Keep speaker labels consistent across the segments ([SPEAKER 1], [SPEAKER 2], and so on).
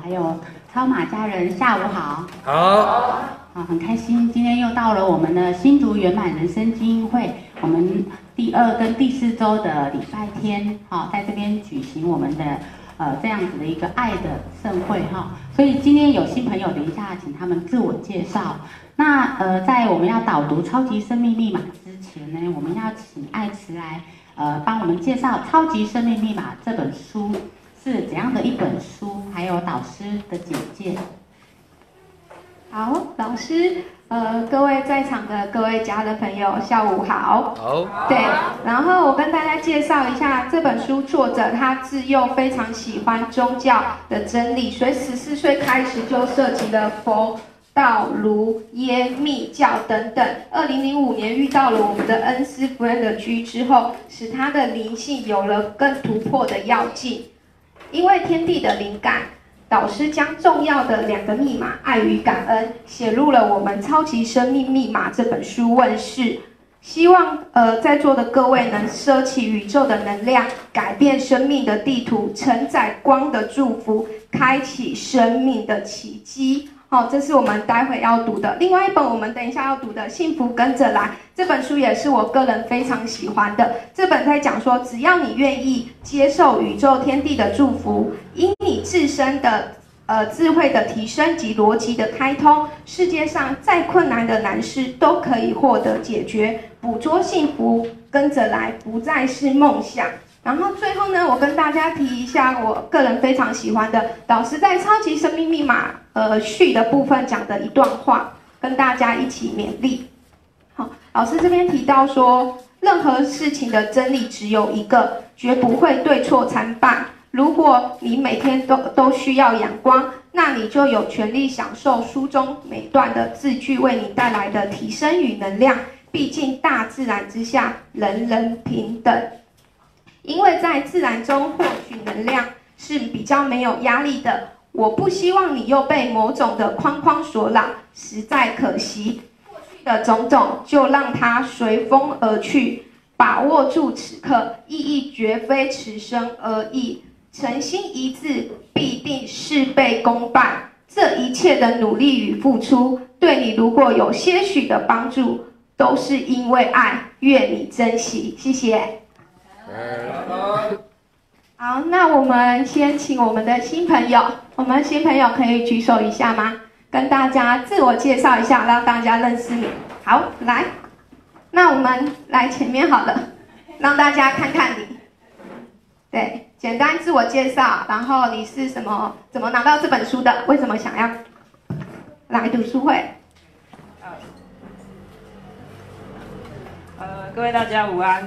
[SPEAKER 1] 有超马家人，下午好。
[SPEAKER 2] 好。
[SPEAKER 1] 很开心，今天又到了我们的新竹圆满人生基金会，我们第2跟第4周的礼拜天，在这边举行我们的这样子的一个爱的盛会哈。所以今天有新朋友，等一下请他们自我介绍。那在我们要导读超级生命密码之前呢，我们要请爱慈来帮我们介绍《超级生命密码》这本书是怎样的一本书，还有导师的简介。
[SPEAKER 3] 好，老师，各位在场的各位家人朋友，下午好。
[SPEAKER 2] 好。
[SPEAKER 3] 对，然后我跟大家介绍一下这本书作者，他自幼非常喜欢宗教的真理，所以14岁开始就涉及了佛、道、儒、耶、密教等等。2005年遇到了我们的恩师弗兰德居之后，使他的灵性有了更突破的要进。因为天地的灵感，导师将重要的2个密码爱与感恩写入了我们超级生命密码这本书问世，希望在座的各位能摄取宇宙的能量，改变生命的地图，承载光的祝福，开启生命的奇迹。这是我们待会要读的。另外一本我们等一下要读的《幸福跟着来》这本书也是我个人非常喜欢的。这本在讲说，只要你愿意接受宇宙天地的祝福，因你自身的智慧的提升及逻辑的开通，世界上再困难的难事都可以获得解决，捕捉幸福跟着来，不再是梦想。然后最后呢，我跟大家提一下我个人非常喜欢的导师在超级生命密码序的部分讲的一段话，跟大家一起勉励。好，老师这边提到说，任何事情的真理只有一个，绝不会对错参半。如果你每天都需要阳光，那你就有权利享受书中每段的字句为你带来的提升与能量。毕竟大自然之下，人人平等。因为在自然中获取能量是比较没有压力的。我不希望你又被某种的框框所扰，实在可惜。过去的种种就让它随风而去，把握住此刻，意义绝非此生而已。诚心一致，必定事倍功半。这一切的努力与付出，对你如果有些许的帮助，都是因为爱，愿你珍惜。谢谢。好，那我们先请我们的新朋友，我们新朋友可以举手一下吗？跟大家自我介绍一下，让大家认识你。好，来，那我们来前面好了，让大家看看你。对，简单自我介绍，然后你是怎么拿到这本书的？为什么想要来读书会？
[SPEAKER 4] 各位大家午安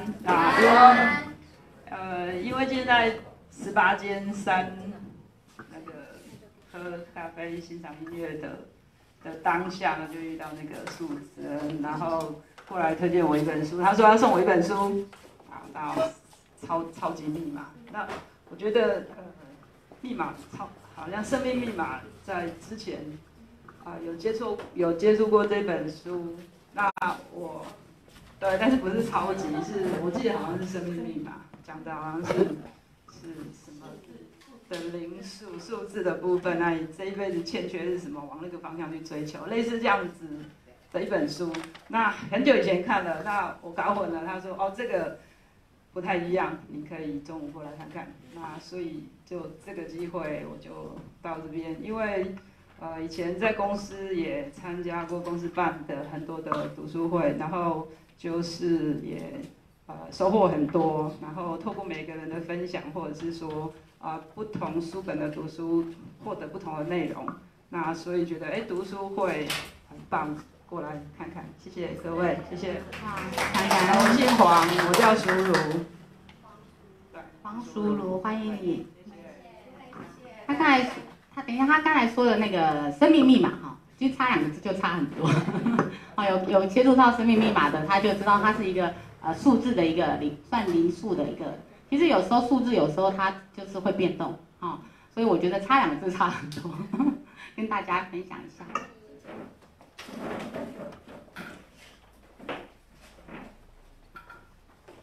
[SPEAKER 4] 因为现在18间山那个喝咖啡欣赏音乐的当下呢，就遇到那个素贞，然后过来推荐我一本书，他说要送我一本书，到超级密码。那我觉得密码好像生命密码在之前有接触过这本书，那我对，但是不是超级，是我记得好像是生命密码，讲的好像是什么的灵数字的部分，那你这一辈子欠缺是什么，往那个方向去追求，类似这样子的一本书。那很久以前看了，那我搞混了，他说哦这个不太一样，你可以中午过来看看。那所以就这个机会我就到这边，因为以前在公司也参加过公司办的很多的读书会，然后就是也收获很多，然后透过每个人的分享，或者是说不同书本的读书，获得不同的内容。那所以觉得读书会很棒，过来看看。谢谢各位，谢谢。我姓黄，我叫淑如。
[SPEAKER 1] 黄淑如，欢迎你。他刚才说的那个生命密码哈，其实差2个字就差很多。有接触到生命密码的，他就知道它是一个数字的一个算灵数的一个。其实有时候数字有时候它就是会变动所以我觉得差2个字差很多，跟大家分享一下。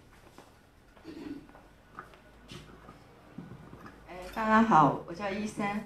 [SPEAKER 5] 大家好，我叫伊珊。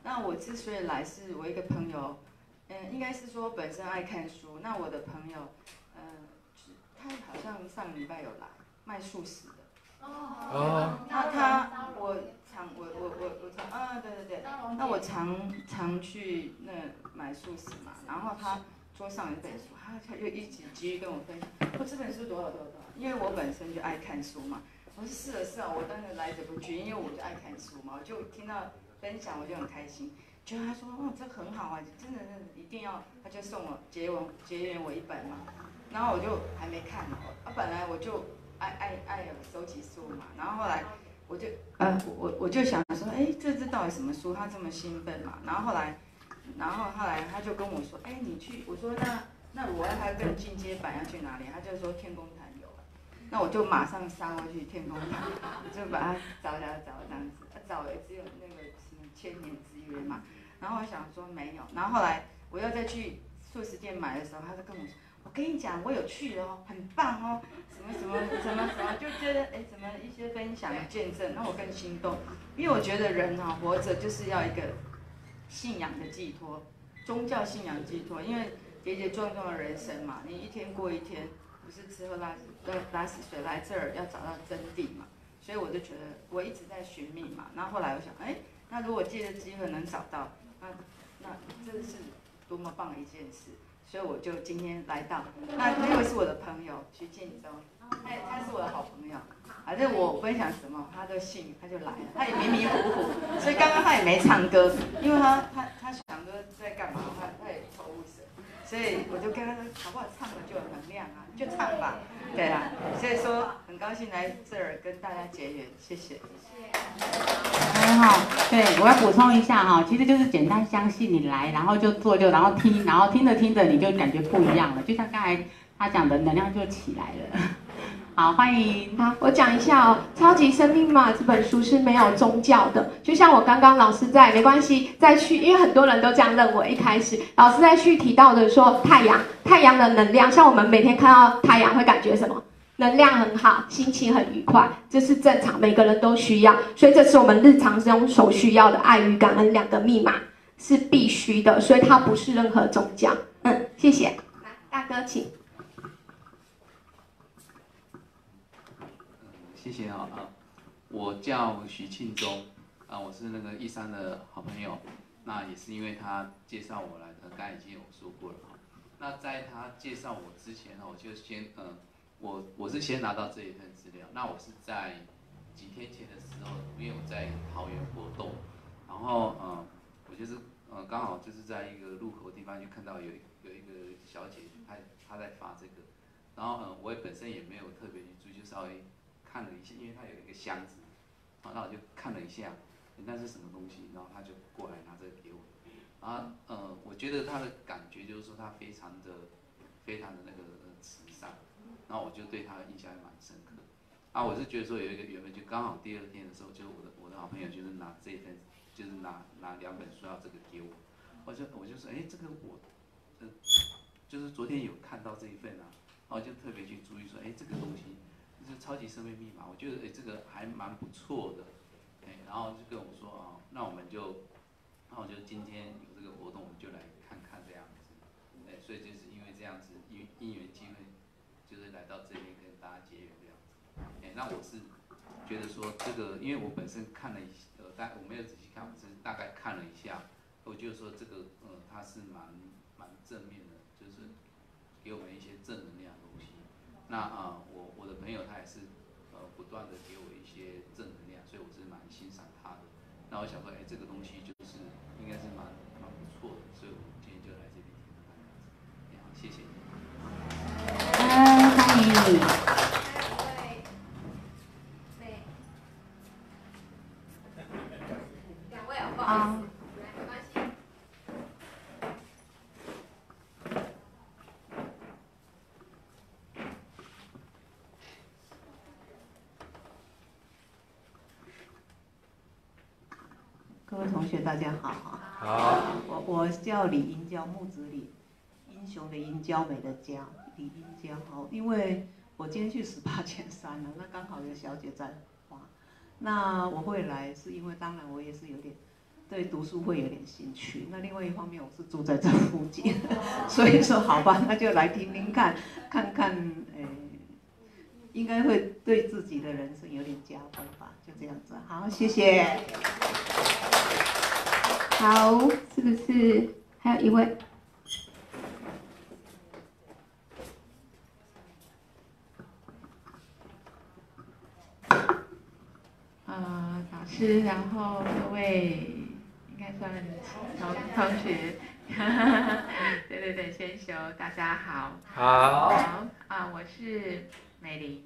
[SPEAKER 2] 那我之所以来，是我一个朋友，应该是说本身爱看书。那我的朋友，他好像上礼拜有来卖素食的。哦。我常对，那我常去那买素食嘛，然后他桌上有一本书，他就一直急于跟我分享，这本书多少，因为我本身就爱看书嘛。我说是啊，我当然来者不拒，因为我就爱看书嘛，我就听到分享我就很开心。觉得他说这很好啊，真的一定要，他就送我结缘我一本嘛，然后我就还没看，本来我就爱收集书嘛，然后后来我就想说，这到底什么书？他这么兴奋嘛，然后后来他就跟我说，你去，我说那我还更进阶版要去哪里？他就说天宫坛有。那我就马上杀过去天宫坛，就把它找这样子，找也只有那个什么千年之约嘛。然后我想说没有，然后后来我要再去素食店买的时候，他就跟我说，我跟你讲，我有去哦，很棒哦，什么，就觉得怎么一些分享见证，让我更心动，因为我觉得人活着就是要一个信仰的寄托，宗教信仰寄托，因为跌跌撞撞的人生嘛，你一天过一天。不是吃喝拉屎水，来这儿要找到真谛嘛，所以我就觉得我一直在寻觅嘛。然后后来我想，那如果借着机会能找到，那这是多么棒的一件事。所以我就今天来到，那位是我的朋友徐建州，他是我的好朋友，反正我分享什么他都信，他就来了，他也迷迷糊糊，所以刚刚他也没唱歌，因为他想说在干嘛，他也头无神。所以我就跟他说，好不好唱的就很亮啊，就唱吧，对啦。所以说很高兴来这儿跟大家结缘，谢谢。
[SPEAKER 1] 很好，对，我要补充一下哈，其实就是简单相信你来，然后就做然后听，然后听着你就感觉不一样了，就像刚才他讲的，能量就起来了。好，欢迎。
[SPEAKER 3] 好，我讲一下哦，《超级生命密码》这本书是没有宗教的，就像我刚刚老师在没关系再去，因为很多人都这样认为。一开始老师在去提到的说太阳的能量，像我们每天看到太阳会感觉什么？能量很好，心情很愉快，这是正常，每个人都需要，所以这是我们日常中所需要的爱与感恩2个密码是必须的，所以它不是任何宗教。谢谢。来，大哥请。
[SPEAKER 5] 谢谢我叫徐庆忠我是那个13的好朋友，那也是因为他介绍我来的，刚才已经有说过了那在他介绍我之前我就先我是先拿到这一份资料，那我是在几天前的时候，因为我在桃园活动，然后我就是刚好就是在一个路口的地方就看到有一个小姐她在发这个，然后我也本身也没有特别去注意，就稍微看了一下，因为它有一个箱子，那我就看了一下，那是什么东西，然后他就过来拿这个给我，然后我觉得他的感觉就是说他非常的那个慈善，然后我就对他的印象还蛮深刻。我是觉得说有一个缘分，就刚好第2天的时候，就我的好朋友就是拿这一份，就是拿2本书要这个给我，我就说这个我就是昨天有看到这一份然后就特别去注意说这个东西。就是超级生命密码，我觉得这个还蛮不错的，然后就跟我说那我们就今天有这个活动，我们就来看看这样子，所以就是因为这样子因缘机会，就是来到这边跟大家结缘这样子，那我是觉得说这个，因为我本身看了我没有仔细看，我只是大概看了一下，我觉得说这个它是蛮正面的，就是给我们一些正能量的东西。那我的朋友他也是不断的给我一些正能量，所以我是蛮欣赏他的。那我想说，这个东西就是应该是蛮不错的，所以我今天就来这边听他这样子。好，谢谢你。
[SPEAKER 1] 欢迎你。
[SPEAKER 3] 2位不好意思。
[SPEAKER 6] 各位同学，大家好我叫李英娇，木子李，英雄的英，娇美的娇，李英娇。因为我今天去18前3了，那刚好有小姐在画。那我会来是因为，当然我也是有点对读书会有点兴趣。那另外一方面，我是住在这附近，所以说好吧，那就来听听看，看看，应该会对自己的人生有点加分吧，就这样子。好，谢谢。
[SPEAKER 3] 好，是不是还有一位？
[SPEAKER 7] 老师，然后各位应该算同学，对，先修，大家好。好。我是美玲。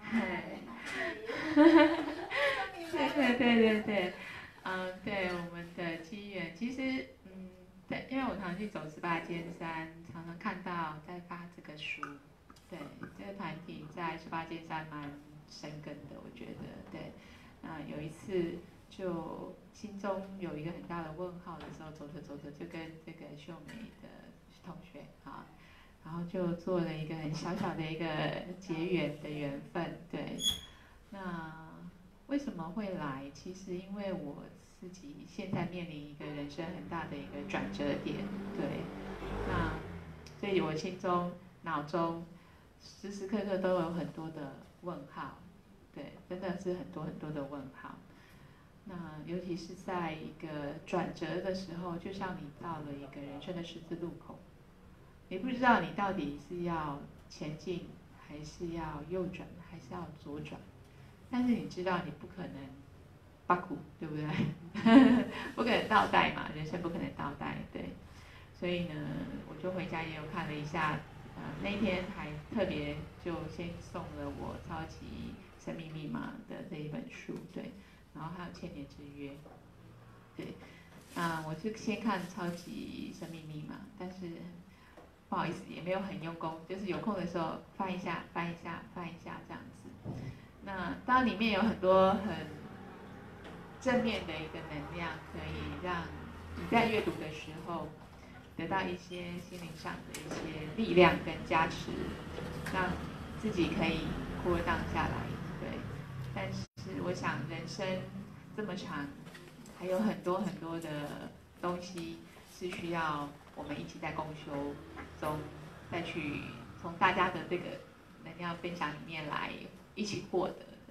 [SPEAKER 7] 对。对我们的机缘，其实对，因为我常去走18尖山，常常看到在发这个书。对，这个团体在18尖山蛮深耕的，我觉得对。有一次就心中有一个很大的问号的时候，走着就跟这个秀美的同学然后就做了一个很小小的一个结缘的缘分。对，那为什么会来？其实因为我自己现在面临一个人生很大的一个转折点。对，那所以我心中脑中时时刻刻都有很多的问号。对，真的是很多的问号。那尤其是在一个转折的时候，就像你到了一个人生的十字路口，你不知道你到底是要前进，还是要右转，还是要左转。但是你知道你不可能八股，对不对？不可能倒带嘛，人生不可能倒带。对，所以呢，我就回家也有看了一下，那一天还特别就先送了我超级生命密码的这一本书。对，然后还有千年之约。对，我就先看超级生命密码，但是不好意思也没有很用功，就是有空的时候翻一下这样子。那当然里面有很多很正面的一个能量，可以让你在阅读的时候得到一些心灵上的一些力量跟加持，让自己可以过荡下来。对，但是我想人生这么长，还有很多的东西是需要我们一起在共修中再去从大家的这个能量分享里面来一起获得的。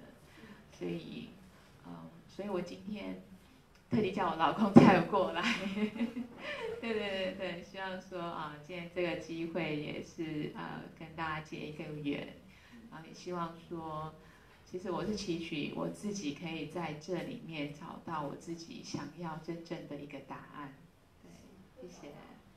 [SPEAKER 7] 所以我今天特地叫我老公载我过来。对，希望说今天这个机会也是跟大家结一个缘，然后也希望说，其实我是期许我自己可以在这里面找到我自己想要真正的一个答案。对，谢谢。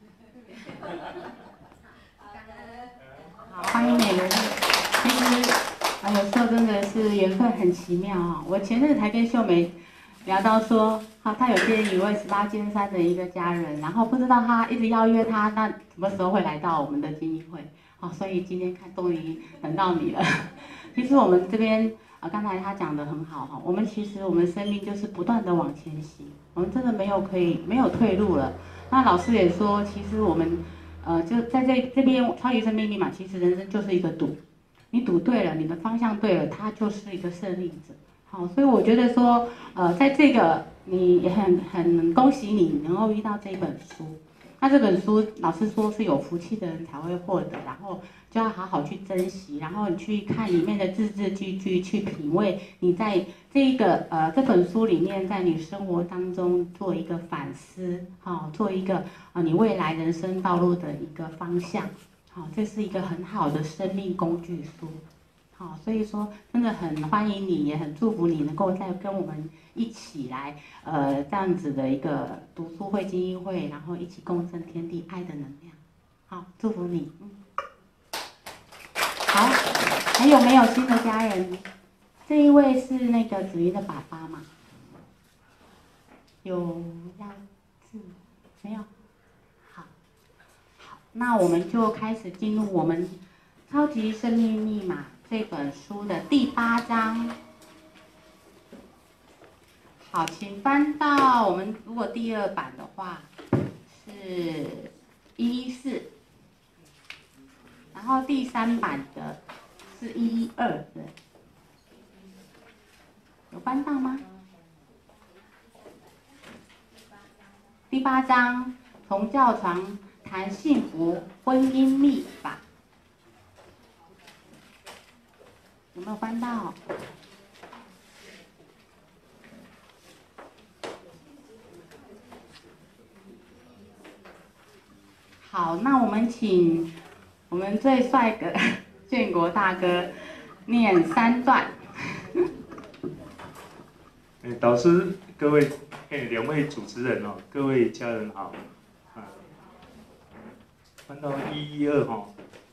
[SPEAKER 1] 好，欢迎美玲。其实有时候真的是缘分很奇妙我前阵子才跟秀美聊到说，她有见一位18尖山的一个家人，然后不知道她一直邀约她，那什么时候会来到我们的精英会？所以今天终于等到你了。其实我们这边刚才他讲的很好我们其实我们生命就是不断的往前行，我们真的没有退路了。那老师也说，其实我们就在这边超级生命密码，其实人生就是一个赌，你赌对了，你的方向对了，它就是一个胜利者。好，所以我觉得说，在这个你也很恭喜你能够遇到这本书。那这本书老师说是有福气的人才会获得，然后就要好好去珍惜，然后你去看里面的字字句句，去品味你在这本书里面，在你生活当中做一个反思，做一个你未来人生道路的一个方向。这是一个很好的生命工具书。所以说真的很欢迎你，也很祝福你能够再跟我们一起来这样子的一个读书会、精英会，然后一起共振天地爱的能量。好，祝福你。好，还有没有新的家人？这一位是那个子瑜的爸爸吗？有要字没有？好，那我们就开始进入我们超级生命密码这本书的第8章。好，请翻到我们如果第2版的话是114，然后第3版的是112，对，有翻到吗？ 8章从教床谈幸福婚姻秘法，有没有翻到？好，那我们请我们最帅的建国大哥念3段。
[SPEAKER 8] 导师、各位2位主持人哦，各位家人好。翻到112哈，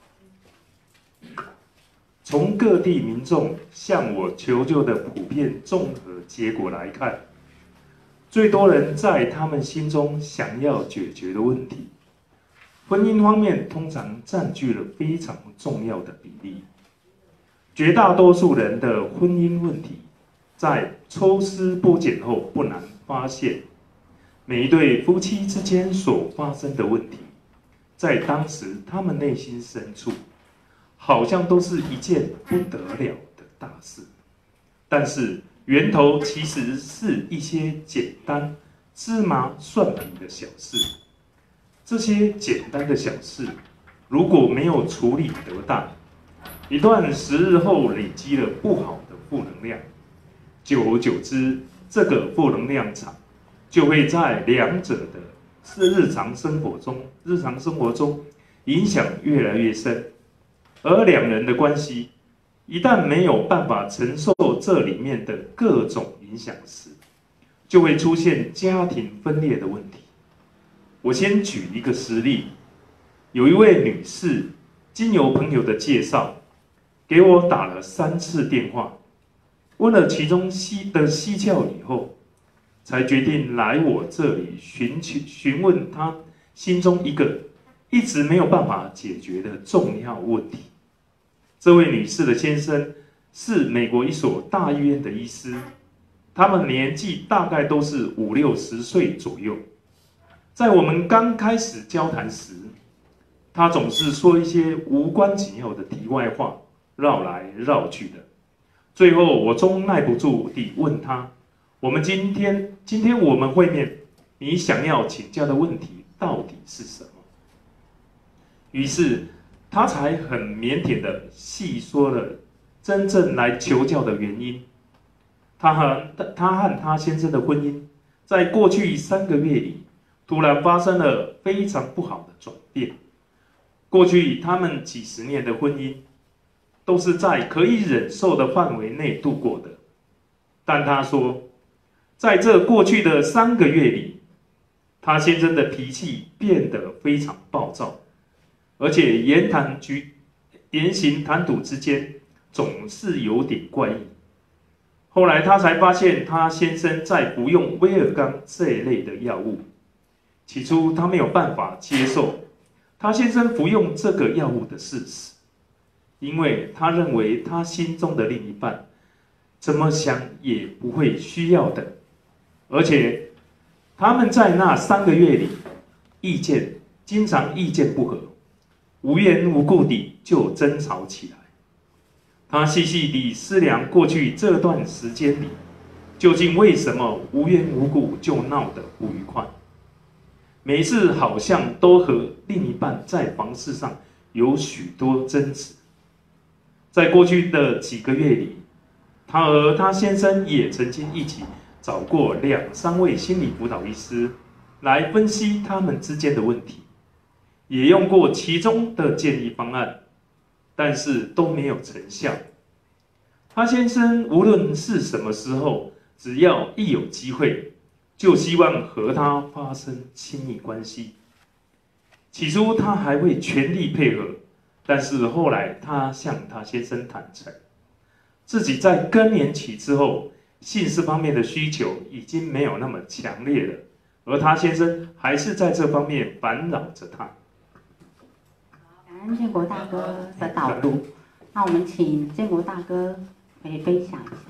[SPEAKER 8] 从各地民众向我求救的普遍综合结果来看，最多人在他们心中想要解决的问题，婚姻方面通常占据了非常重要的比例。绝大多数人的婚姻问题，在抽丝剥茧后不难发现，每一对夫妻之间所发生的问题，在当时他们内心深处，好像都是一件不得了的大事，但是源头其实是一些简单芝麻蒜皮的小事。这些简单的小事，如果没有处理得当，一段时日后累积了不好的负能量，久而久之，这个负能量场就会在两者的日常生活中影响越来越深，而两人的关系一旦没有办法承受这里面的各种影响时，就会出现家庭分裂的问题。我先举一个实例，有一位女士经由朋友的介绍，给我打了3次电话，问了其中的蹊跷以后，才决定来我这里询问她心中一个一直没有办法解决的重要问题。这位女士的先生是美国一所大医院的医师，他们年纪大概都是50-60岁左右。在我们刚开始交谈时，他总是说一些无关紧要的题外话，绕来绕去的。最后我终耐不住地问他，我们今天我们会面，你想要请教的问题到底是什么？于是他才很腼腆地细说了真正来求教的原因。他和他先生的婚姻，在过去3个月里，突然发生了非常不好的转变。过去他们几十年的婚姻，都是在可以忍受的范围内度过的。但他说，在这过去的3个月里，他先生的脾气变得非常暴躁，而且言行谈吐之间总是有点怪异。后来他才发现，他先生在服用威尔刚这一类的药物。起初他没有办法接受他先生服用这个药物的事实，因为他认为他心中的另一半怎么想也不会需要的，而且他们在那3个月里经常意见不合，无缘无故地就争吵起来。他细细地思量过去这段时间里，究竟为什么无缘无故就闹得不愉快。每次好像都和另一半在房事上有许多争执。在过去的几个月里，他和他先生也曾经一起找过2-3位心理辅导医师来分析他们之间的问题，也用过其中的建议方案，但是都没有成效。他先生无论是什么时候，只要一有机会，就希望和他发生亲密关系。起初他还会全力配合，但是后来他向他先生坦诚，自己在更年期之后，性事方面的需求已经没有那么强烈了，而他先生还是在这方面烦扰着他。
[SPEAKER 1] 感恩建国大哥的导读，那我们请建国大哥可以分享一下。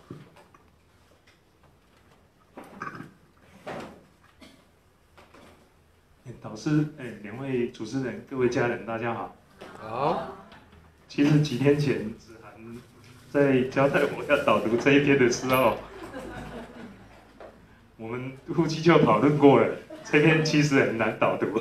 [SPEAKER 8] 导师，2位主持人，各位家人，大家好。
[SPEAKER 9] 好。
[SPEAKER 8] 其实几天前，子涵在交代我要导读这一篇的时候，我们夫妻就讨论过了， 这篇其实很难导读，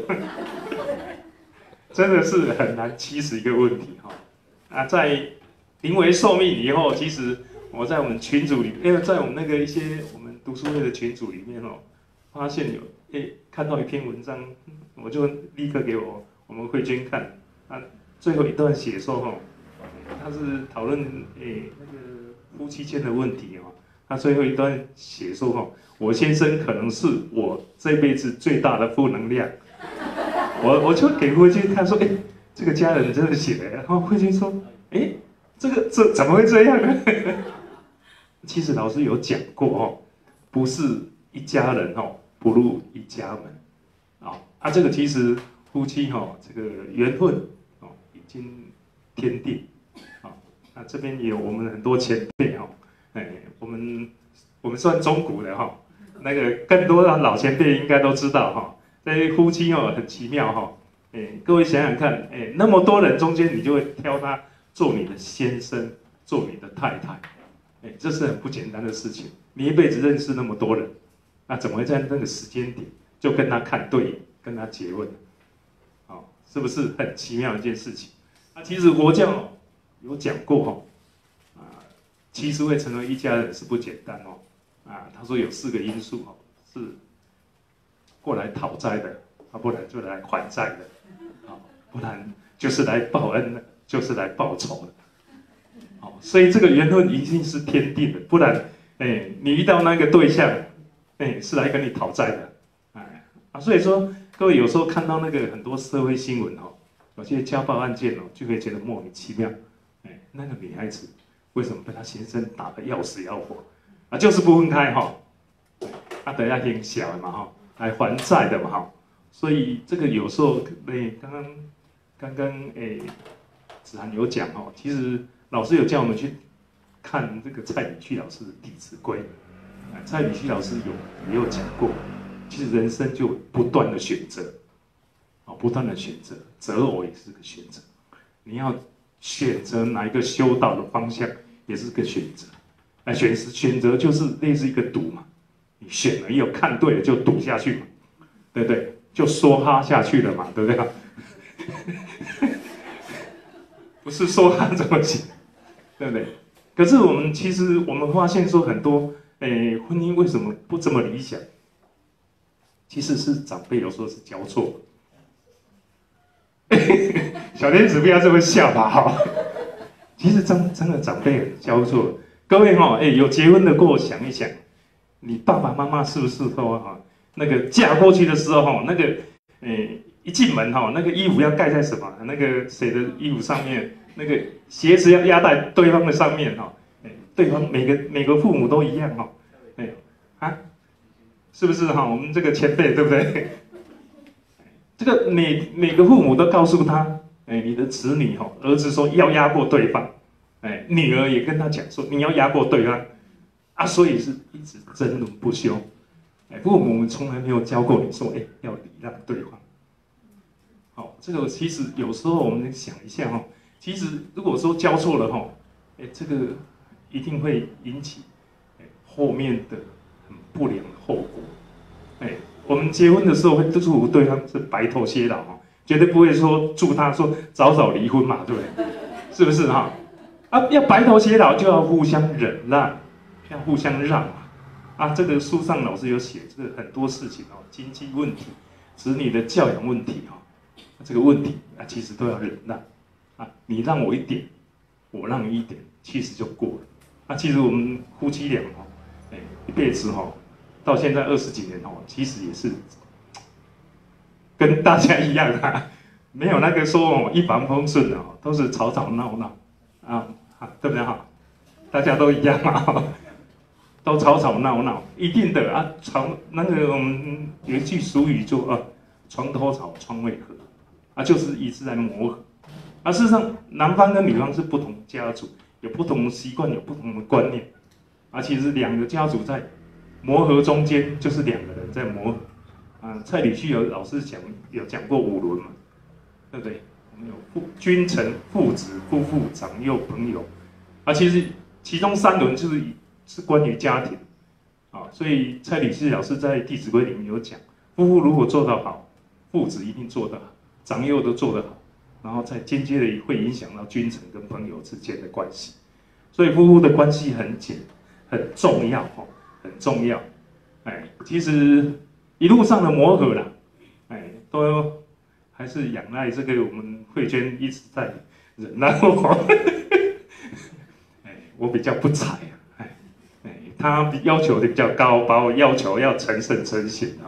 [SPEAKER 8] 真的是很难七十一个问题哈。啊，在临危受命以后，其实我在我们群组里，因为在我们那个一些我们读书会的群组里面哦，发现看到一篇文章，我就立刻给我们慧君看啊，最后一段写说哈，他是讨论那个夫妻间的问题哦，他最后一段写说哈，我先生可能是我这辈子最大的负能量，我就给慧君看说，这个家人真的写的，然后慧君说，这怎么会这样呢？其实老师有讲过哦，不是一家人哦，不入一家门，这个其实夫妻这个缘分已经天定，那这边也有我们很多前辈我们算中古的那个更多的老前辈应该都知道在夫妻很奇妙各位想想看，那么多人中间，你就会挑他做你的先生，做你的太太，这是很不简单的事情。你一辈子认识那么多人，那怎么会在那个时间点就跟他看对眼，跟他结婚？是不是很奇妙的一件事情？其实佛教有讲过其实会成为一家人是不简单他说有4个因素是过来讨债的，不然就来还债的。不然就是来报恩的，就是来报仇的。所以这个缘分一定是天定的，不然，你遇到那个对象，是来跟你讨债的，所以说各位有时候看到那个很多社会新闻有些家暴案件就会觉得莫名其妙，那个女孩子为什么被她先生打得要死要活，就是不分开等下挺小的嘛来还债的嘛所以这个有时候刚刚子涵有讲其实老师有叫我们去看这个蔡礼旭老师的《弟子规》，蔡礼旭老师也有讲过，其实人生就不断的选择，不断的选择，择偶也是个选择，你要选择哪一个修道的方向也是个选择，选择就是类似一个赌嘛，你选了又看对了就赌下去嘛，对不对？就梭哈下去了嘛，对不对？不是说哈怎么行，对不对？可是其实我们发现说很多，婚姻为什么不这么理想？其实是长辈有时候是教错。小天使不要这么笑吧其实真的长辈教错。各位有结婚的过想一想，你爸爸妈妈是不是说那个嫁过去的时候那个一进门那个衣服要盖在什么？那个谁的衣服上面，那个鞋子要压在对方的上面对方每个父母都一样是不是我们这个前辈对不对？这个每个父母都告诉他，你的子女儿子说要压过对方，女儿也跟他讲说你要压过对方所以是一直争论不休。父母从来没有教过你说要礼让对方。这个其实有时候我们想一下其实如果说教错了这个一定会引起后面的很不良的后果。我们结婚的时候会祝福对方是白头偕老绝对不会说祝他说早早离婚嘛，对不对？是不是要白头偕老就要互相忍让，要互相让这个书上老师有写，这个很多事情经济问题、子女的教养问题这个问题其实都要忍让你让我一点，我让你一点，其实就过了其实我们夫妻俩一辈子到现在20几年其实也是跟大家一样没有那个说一帆风顺的都是吵吵闹闹对不对大家都一样都吵吵闹闹，一定的那个我们有一句俗语就床头吵，床尾和就是一直在磨合事实上男方跟女方是不同家族，有不同的习惯，有不同的观念其实2个家族在磨合中间就是2个人在磨合蔡礼旭老师有讲过5伦嘛，对不对？我们有君臣、父子、夫妇、长幼、朋友其实其中3伦是关于家庭所以蔡礼旭老师在《弟子规》里面有讲夫妇如果做得好，父子一定做得好，长幼都做得好，然后再间接的会影响到君臣跟朋友之间的关系。所以夫妇的关系很重要哦，很重要。哎，其实一路上的磨合啦，哎，都还是仰赖这个我们慧娟一直在忍耐我。哎，我比较不才啊，他要求的比较高，把我要求要成圣成贤啊。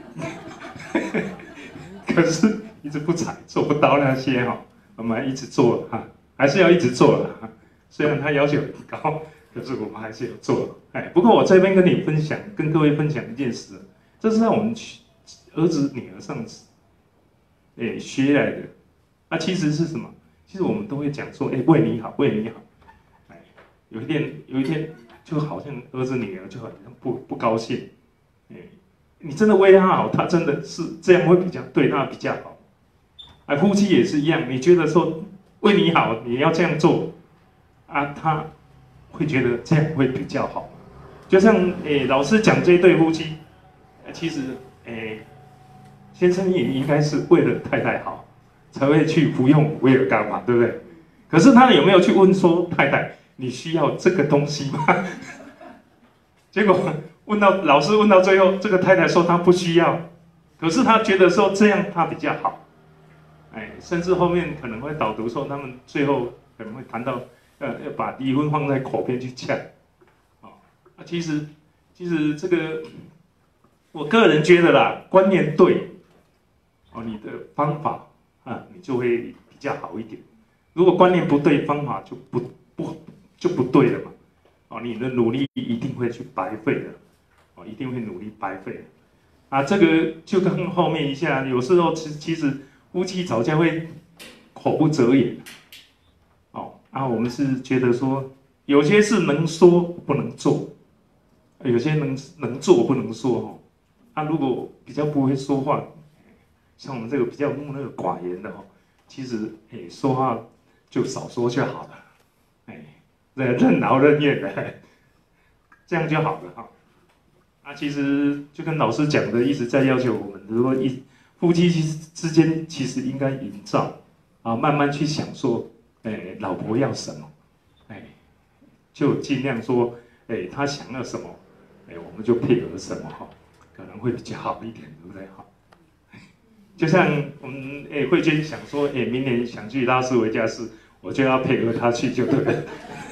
[SPEAKER 8] 可是一直不才，做不到那些哈，我们一直做哈，还是要一直做了。虽然他要求很高，可是我们还是有做。哎，不过我这边跟各位分享一件事，这是在我们儿子女儿上学来的。啊，其实是什么？其实我们都会讲说，为你好，为你好。哎，有一天就好像儿子女儿就很不高兴。哎，你真的为他好，他真的是这样会比较对他比较好。哎，夫妻也是一样，你觉得说为你好，你要这样做。啊，他会觉得这样会比较好，就像老师讲这对夫妻，其实先生也应该是为了太太好，才会去服用威尔刚嘛，对不对？可是他有没有去问说太太，你需要这个东西吗？结果老师问到最后，这个太太说她不需要，可是她觉得说这样她比较好，甚至后面可能会导读说他们最后可能会谈到。要把离婚放在口边去呛，其实这个，我个人觉得啦，观念对，你的方法你就会比较好一点。如果观念不对，方法就不对了嘛，你的努力一定会去白费的，一定会努力白费的。这个就跟后面一下，有时候其实夫妻吵架会口不择言。我们是觉得说，有些事能说不能做，有些能做不能说如果比较不会说话，像我们这个比较木讷寡言的其实说话就少说就好了，任劳任怨的，这样就好了其实就跟老师讲的，一直在要求我们，如果夫妻之间其实应该营造慢慢去想说。老婆要什么，就尽量说，她想要什么，我们就配合什么可能会比较好一点，对不对就像我们慧娟想说，明年想去拉斯维加斯，我就要配合她去，就对了。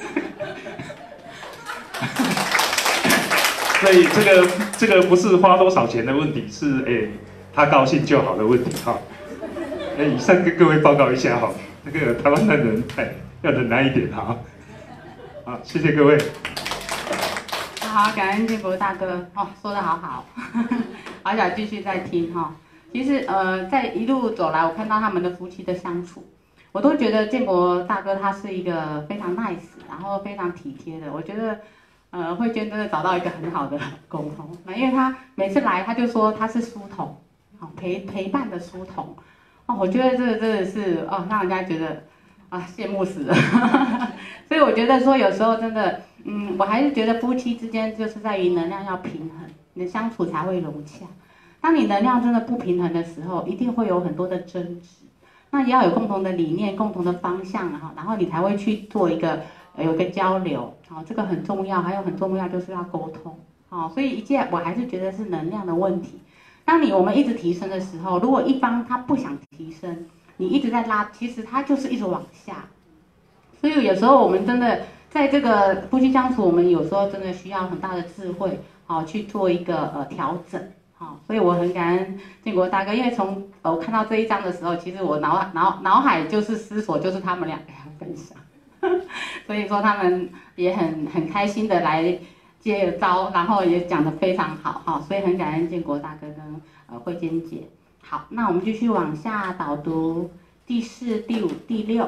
[SPEAKER 8] 所以这个不是花多少钱的问题，是她高兴就好的问题以上跟各位报告一下那个台湾的人要忍耐一点好，谢谢各位。
[SPEAKER 1] 好，感恩建国大哥说得好好，好想继续再听其实在一路走来，我看到他们的夫妻的相处，我都觉得建国大哥他是一个非常 nice， 然后非常体贴的。我觉得慧娟真的找到一个很好的沟通，因为他每次来他就说他是书童，陪伴的书童。我觉得这个真的是让人家觉得羡慕死了。所以我觉得说有时候真的，我还是觉得夫妻之间就是在于能量要平衡，你的相处才会融洽。当你能量真的不平衡的时候，一定会有很多的争执。那也要有共同的理念、共同的方向然后你才会去做有一个交流这个很重要。还有很重要就是要沟通所以我还是觉得是能量的问题。当我们一直提升的时候，如果一方他不想提升，你一直在拉，其实他就是一直往下。所以有时候我们真的在这个夫妻相处，我们有时候真的需要很大的智慧去做一个调整所以我很感恩建国大哥，因为从我看到这一章的时候，其实我脑海就是思索，就是他们两个要分享，所以说他们也很开心的来。接招，然后也讲得非常好所以很感恩建国大哥跟慧娟姐。好，那我们继续往下导读第4、第5、第6。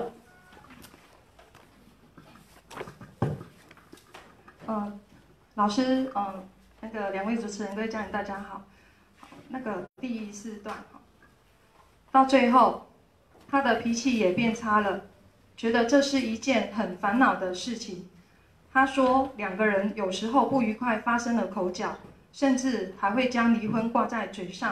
[SPEAKER 9] 老师，那个2位主持人、各位家人，大家好。那个第4段到最后，他的脾气也变差了，觉得这是一件很烦恼的事情。他说，2个人有时候不愉快发生了口角，甚至还会将离婚挂在嘴上。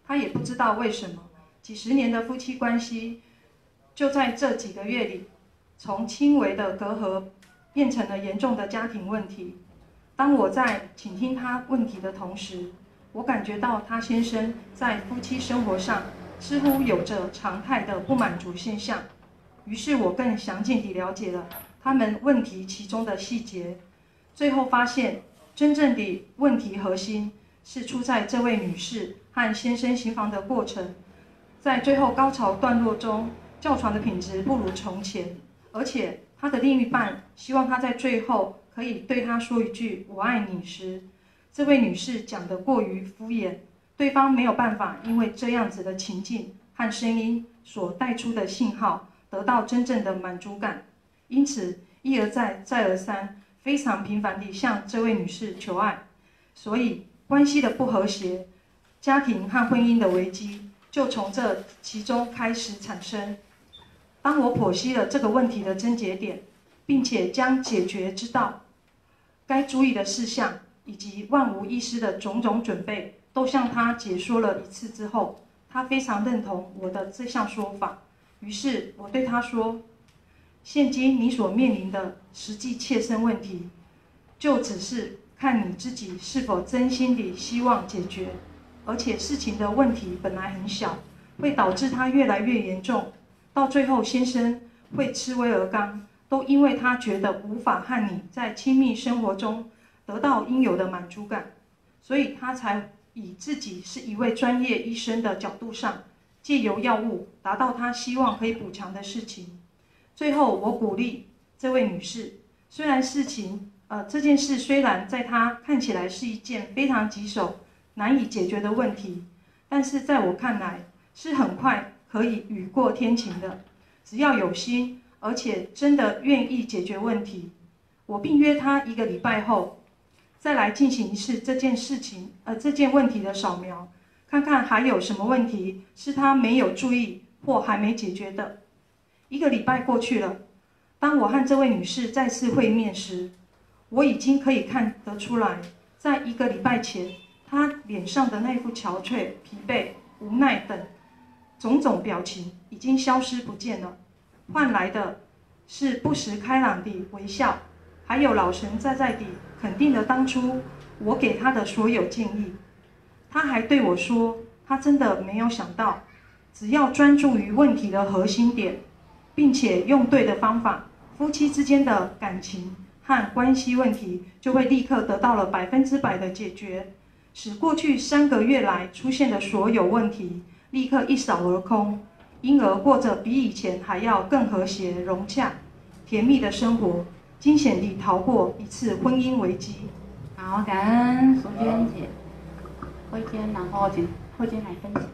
[SPEAKER 9] 他也不知道为什么，几十年的夫妻关系，就在这几个月里，从轻微的隔阂变成了严重的家庭问题。当我在倾听他问题的同时，我感觉到他先生在夫妻生活上似乎有着常态的不满足现象。于是我更详尽地了解了他们问题其中的细节，最后发现真正的问题核心是出在这位女士和先生行房的过程，在最后高潮段落中，叫床的品质不如从前，而且他的另一半希望他在最后可以对他说一句我爱你时，这位女士讲得过于敷衍，对方没有办法因为这样子的情境和声音所带出的信号得到真正的满足感，因此一而再再而三非常频繁地向这位女士求爱。所以关系的不和谐，家庭和婚姻的危机就从这其中开始产生。当我剖析了这个问题的症结点，并且将解决之道、该注意的事项以及万无一失的种种准备都向他解说了一次之后，他非常认同我的这项说法。于是我对他说，现今你所面临的实际切身问题，就只是看你自己是否真心地希望解决，而且事情的问题本来很小，会导致它越来越严重，到最后先生会吃威而刚，都因为他觉得无法和你在亲密生活中得到应有的满足感，所以他才以自己是一位专业医生的角度上，借由药物达到他希望可以补强的事情。最后我鼓励这位女士，虽然这件事虽然在她看起来是一件非常棘手难以解决的问题，但是在我看来是很快可以雨过天晴的，只要有心，而且真的愿意解决问题。我并约她1个礼拜后再来进行一次这件问题的扫描，看看还有什么问题是她没有注意或还没解决的。1个礼拜过去了，当我和这位女士再次会面时，我已经可以看得出来，在1个礼拜前，她脸上的那副憔悴、疲惫、无奈等种种表情已经消失不见了，换来的是不时开朗的微笑，还有老神在在地肯定了当初我给她的所有建议。她还对我说，她真的没有想到，只要专注于问题的核心点，并且用对的方法，夫妻之间的感情和关系问题就会立刻得到了100%的解决，使过去3个月来出现的所有问题立刻一扫而空，因而过着比以前还要更和谐、融洽、甜蜜的生活，惊险地逃过一次婚姻危机。
[SPEAKER 1] 好，感恩淑娟姐、慧娟，然后请慧娟来分享。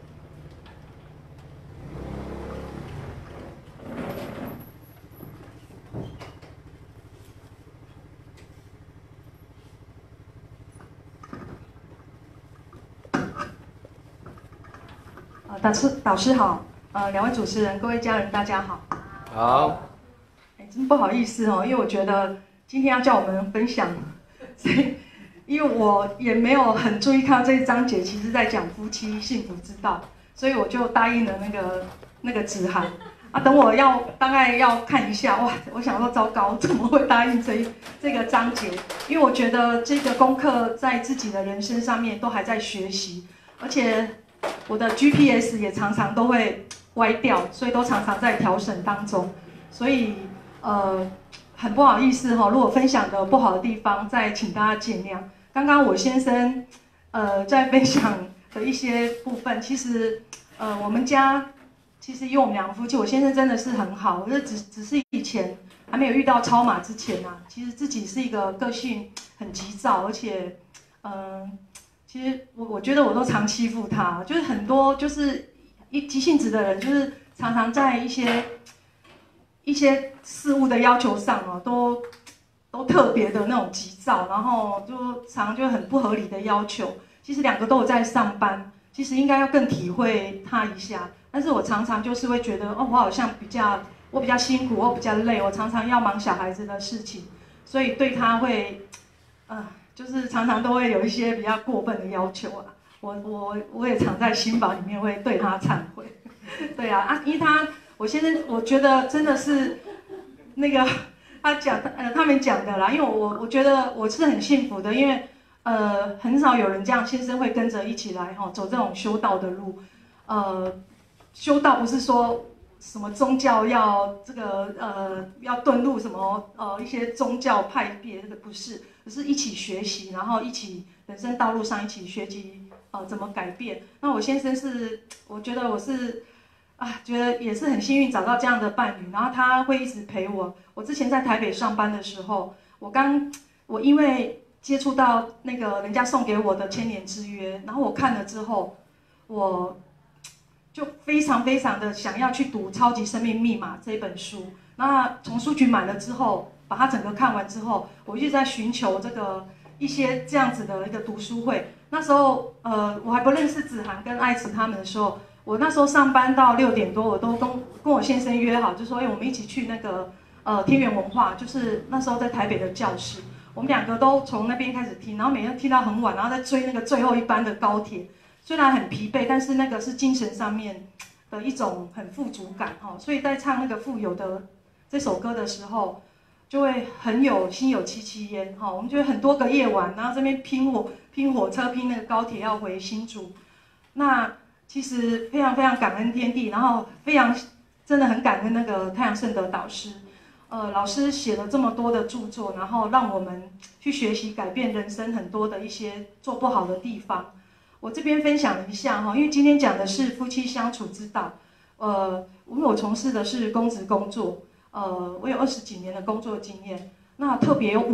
[SPEAKER 9] 导师好，2位主持人，各位家人，大家好。
[SPEAKER 10] 好。
[SPEAKER 9] 真不好意思哦，因为我觉得今天要叫我们分享，所以因为我也没有很注意看到这一章节，其实在讲夫妻幸福之道，所以我就答应了那个子涵啊。等我大概要看一下，哇，我想说糟糕，怎么会答应这个章节？因为我觉得这个功课在自己的人生上面都还在学习，而且我的 GPS 也常常都会歪掉，所以都常常在调整当中，所以很不好意思哈，如果分享的不好的地方，再请大家见谅。刚刚我先生在分享的一些部分，其实我们家其实因为我们2夫妻，我先生真的是很好，我只是以前还没有遇到超马之前啊，其实自己是一个个性很急躁，而且其实我觉得我都常欺负他，就是很多就是急性子的人，就是常常在一些事物的要求上哦，都特别的那种急躁，然后就常就很不合理的要求。其实2个都有在上班，其实应该要更体会他一下。但是我常常就是会觉得，我好像我比较辛苦，我比较累，我常常要忙小孩子的事情，所以对他会，就是常常都会有一些比较过分的要求啊。 我也常在心房里面会对他忏悔。对啊，因为我先生我觉得真的是那个他们讲的啦，因为我觉得我是很幸福的，因为很少有人这样，先生会跟着一起来走这种修道的路。修道不是说什么宗教要这个要遁入什么一些宗教派别，这个不是，只是一起学习，然后一起人生道路上一起学习怎么改变。那我先生是，我觉得我是觉得也是很幸运找到这样的伴侣，然后他会一直陪我。我之前在台北上班的时候，我因为接触到那个人家送给我的千年之约，然后我看了之后，我就非常非常的想要去读《超级生命密码》这本书。那从书局买了之后，把它整个看完之后，我一直在寻求一些这样子的一个读书会。那时候我还不认识子涵跟爱慈他们的时候，我那时候上班到6点多，我都跟我先生约好，就说我们一起去那个天元文化，就是那时候在台北的教室，我们2个都从那边开始听，然后每天听到很晚，然后再追那个最后一班的高铁。虽然很疲惫，但是那个是精神上面的一种很富足感所以在唱那个富有的这首歌的时候，就会很有心有戚戚焉我们就会很多个夜晚，然后这边拼火车拼那个高铁要回新竹。那其实非常非常感恩天地，然后真的很感恩那个太阳圣德导师，老师写了这么多的著作，然后让我们去学习改变人生很多的一些做不好的地方。我这边分享一下因为今天讲的是夫妻相处之道。因为我从事的是公职工作，我有20几年的工作经验，那特别有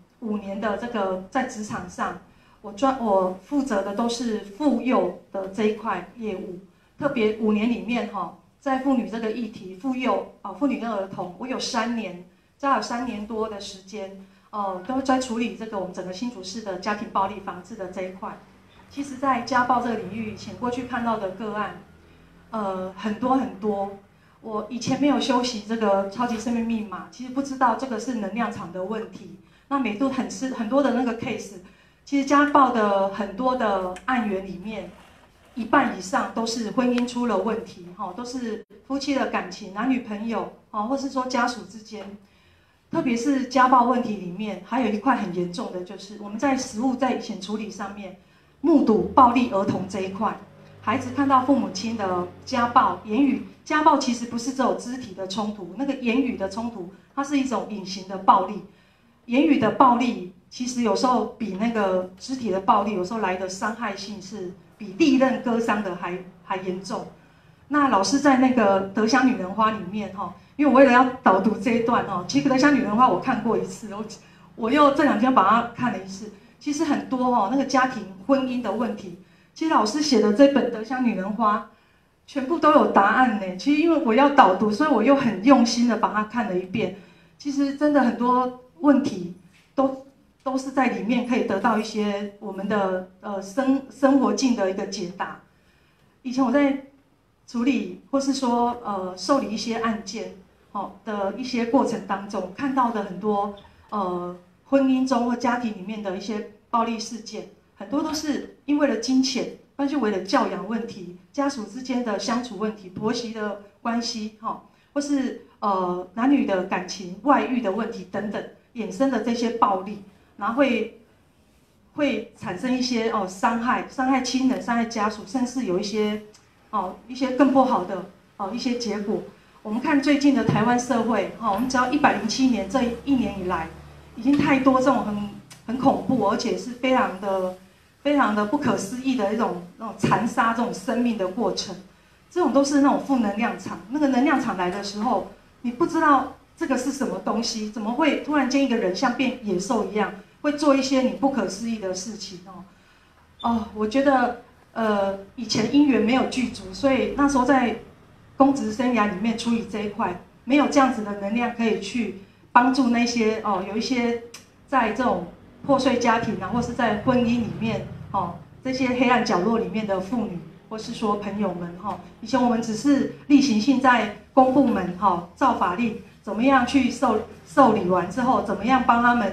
[SPEAKER 9] 5年的这个在职场上，我负责的都是妇幼的这一块业务，特别5年里面在妇女这个议题，妇幼妇女跟儿童，我有3年，加有3年多的时间，都在处理这个我们整个新竹市的家庭暴力防治的这一块。其实，在家暴这个领域，以前过去看到的个案，很多很多。我以前没有修习这个超级生命密码，其实不知道这个是能量场的问题。那每度很多的那个 case， 其实家暴的很多的案源里面，1半以上都是婚姻出了问题，都是夫妻的感情、男女朋友或是说家属之间。特别是家暴问题里面，还有一块很严重的，就是我们在实务在以前处理上面。目睹暴力儿童这一块，孩子看到父母亲的家暴、言语家暴，其实不是只有肢体的冲突，那个言语的冲突，它是一种隐形的暴力。言语的暴力，其实有时候比那个肢体的暴力，有时候来的伤害性是比利刃割伤的还严重。那老师在那个德香女人花里面因为我为了要导读这一段其实德香女人花我看过一次，我又这2天把它看了一次。其实很多那个家庭婚姻的问题，其实老师写的这本《德香女人花》，全部都有答案呢。其实因为我要导读，所以我又很用心的把它看了一遍。其实真的很多问题都是在里面可以得到一些我们的生活境的一个解答。以前我在处理或是说受理一些案件的一些过程当中，看到的很多婚姻中或家庭里面的一些暴力事件，很多都是因为了金钱，但是为了教养问题、家属之间的相处问题、婆媳的关系，或是男女的感情、外遇的问题等等衍生的这些暴力，然后会产生一些伤害亲人、伤害家属，甚至有一些更不好的一些结果。我们看最近的台湾社会，我们只要107年这1年以来。已经太多这种很恐怖，而且是非常的不可思议的那种残杀这种生命的过程，这种都是那种负能量场。那个能量场来的时候，你不知道这个是什么东西，怎么会突然间一个人像变野兽一样，会做一些你不可思议的事情我觉得以前因缘没有具足，所以那时候在公职生涯里面处理这一块，没有这样子的能量可以去。帮助那些有一些在这种破碎家庭或是在婚姻里面这些黑暗角落里面的妇女，或是说朋友们以前我们只是例行性在公部门照法令，怎么样去受理完之后，怎么样帮他们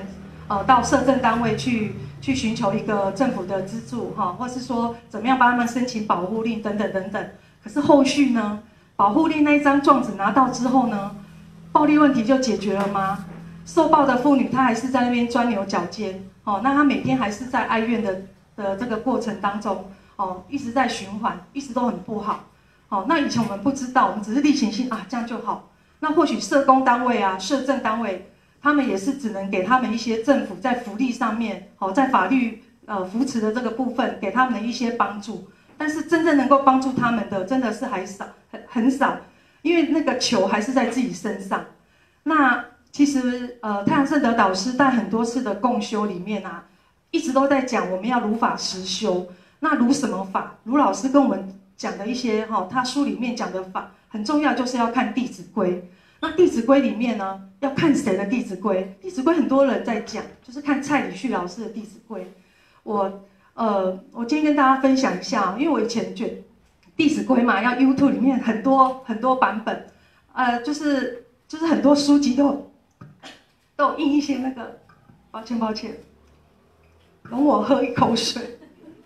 [SPEAKER 9] 到社政单位去寻求一个政府的资助哈，或是说怎么样帮他们申请保护令等等等等。可是后续呢，保护令那一张状纸拿到之后呢，暴力问题就解决了吗？受暴的妇女她还是在那边钻牛角尖哦，那她每天还是在哀怨的这个过程当中哦，一直在循环，一直都很不好。哦，那以前我们不知道，我们只是例行性啊，这样就好。那或许社工单位啊、社政单位，他们也是只能给他们一些政府在福利上面，哦，在法律扶持的这个部分，给他们的一些帮助。但是真正能够帮助他们的，真的是还少，很少，因为那个球还是在自己身上。那其实太阳圣德导师在很多次的共修里面啊，一直都在讲我们要如法实修。那如什么法？卢老师跟我们讲的一些他书里面讲的法很重要，就是要看《弟子规》。那《弟子规》里面呢，要看谁的《弟子规》？《弟子规》很多人在讲，就是看蔡礼旭老师的《弟子规》。我今天跟大家分享一下，因为我以前觉得《弟子规》嘛，要 YouTube 里面很多版本，就是很多书籍都有印一些那个，抱歉，容我喝一口水。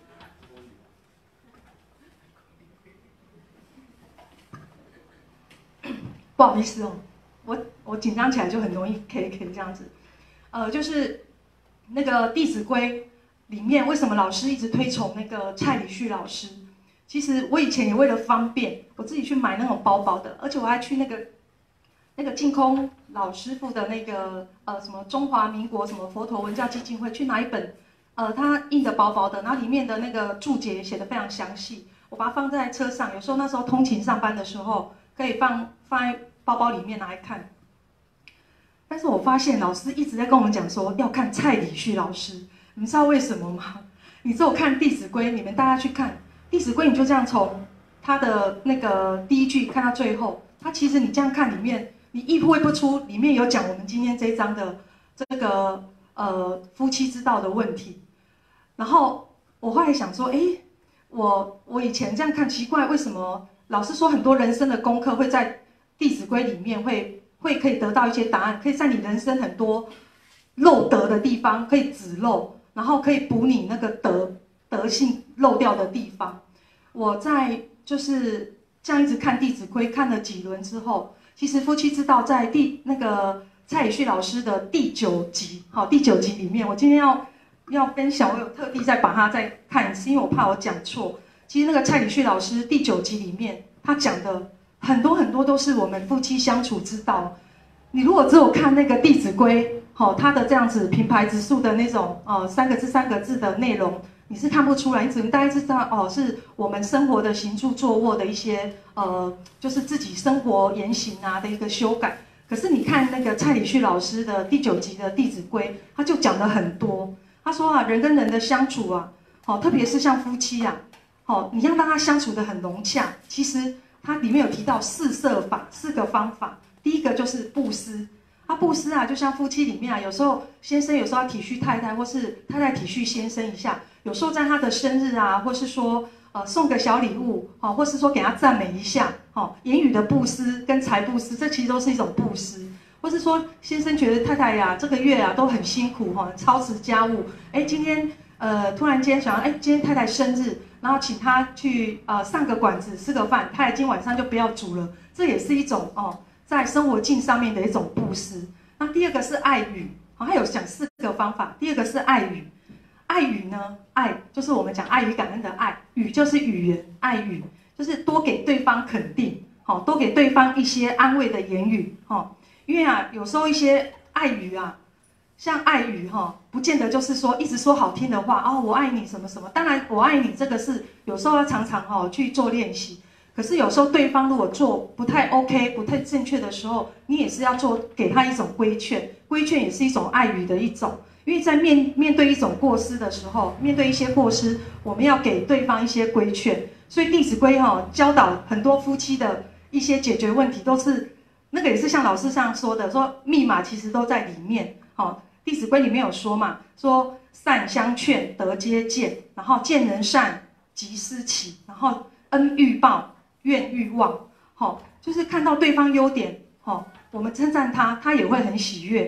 [SPEAKER 9] 不好意思哦，我紧张起来就很容易 K 这样子，就是那个《弟子规》里面，为什么老师一直推崇那个蔡礼旭老师？其实我以前也为了方便，我自己去买那种薄薄的，而且我还去那个净空老师傅的那个什么中华民国什么佛陀文教基金会去拿一本，他印的薄薄的，然后里面的那个注解也写得非常详细，我把它放在车上，有时候那时候通勤上班的时候可以放在包包里面拿来看。但是我发现老师一直在跟我们讲说要看蔡礼旭老师，你们知道为什么吗？你只有看《弟子规》，你们大家去看《弟子规》，你就这样从他的那个第一句看到最后，他其实你这样看里面，你意会不出里面有讲我们今天这一章的这个夫妻之道的问题。然后我后来想说，我以前这样看奇怪，为什么老师说很多人生的功课会在《弟子规》里面可以得到一些答案，可以在你人生很多漏德的地方可以指漏，然后可以补你那个德性漏掉的地方。我在就是这样一直看《弟子规》，看了几轮之后，其实夫妻之道在那个蔡礼旭老师的第9集，第9集里面，我今天要分享，我有特地再把它再看一次，因为我怕我讲错。其实那个蔡礼旭老师第9集里面，他讲的很多都是我们夫妻相处之道。你如果只有看那个《弟子规》，他的这样子平排直述的那种3个字的内容，你是看不出来，你只能大概知道是我们生活的行住坐卧的一些就是自己生活言行啊的一个修改。可是你看那个蔡礼旭老师的第9集的《弟子规》，他就讲了很多。他说啊，人跟人的相处啊，特别是像夫妻啊，你要让他相处得很融洽，其实它里面有提到4摄法，4个方法。第一个就是布施，布施啊，就像夫妻里面啊，有时候先生有时候要体恤太太，或是太太体恤先生一下。有时候在他的生日啊，或是说送个小礼物，或是说给他赞美一下，言语的布施跟财布施，这其实都是一种布施。或是说先生觉得太太呀这个月啊都很辛苦操持家务，今天突然间想要今天太太生日，然后请他去上个馆子吃个饭，太太今晚上就不要煮了，这也是一种在生活境上面的一种布施。那第二个是爱语，他有讲4个方法。第二个是爱语，爱语呢，爱就是我们讲爱与感恩的爱，语就是语言，爱语就是多给对方肯定，多给对方一些安慰的言语，因为啊，有时候一些爱语啊，像爱语不见得就是说一直说好听的话我爱你什么什么。当然，我爱你这个是有时候要常常去做练习。可是有时候对方如果做不太 OK、不太正确的时候，你也是要给他一种规劝，规劝也是一种爱语的一种。因为在面对一种过失的时候，面对一些过失，我们要给对方一些规劝。所以《弟子规》教导很多夫妻的一些解决问题，都是那个也是像老师上说的，说密码其实都在里面。《弟子规》里面有说嘛，说善相劝，德皆见，然后见人善，即思齐，然后恩欲报，怨欲忘，就是看到对方优点，我们称赞他，他也会很喜悦。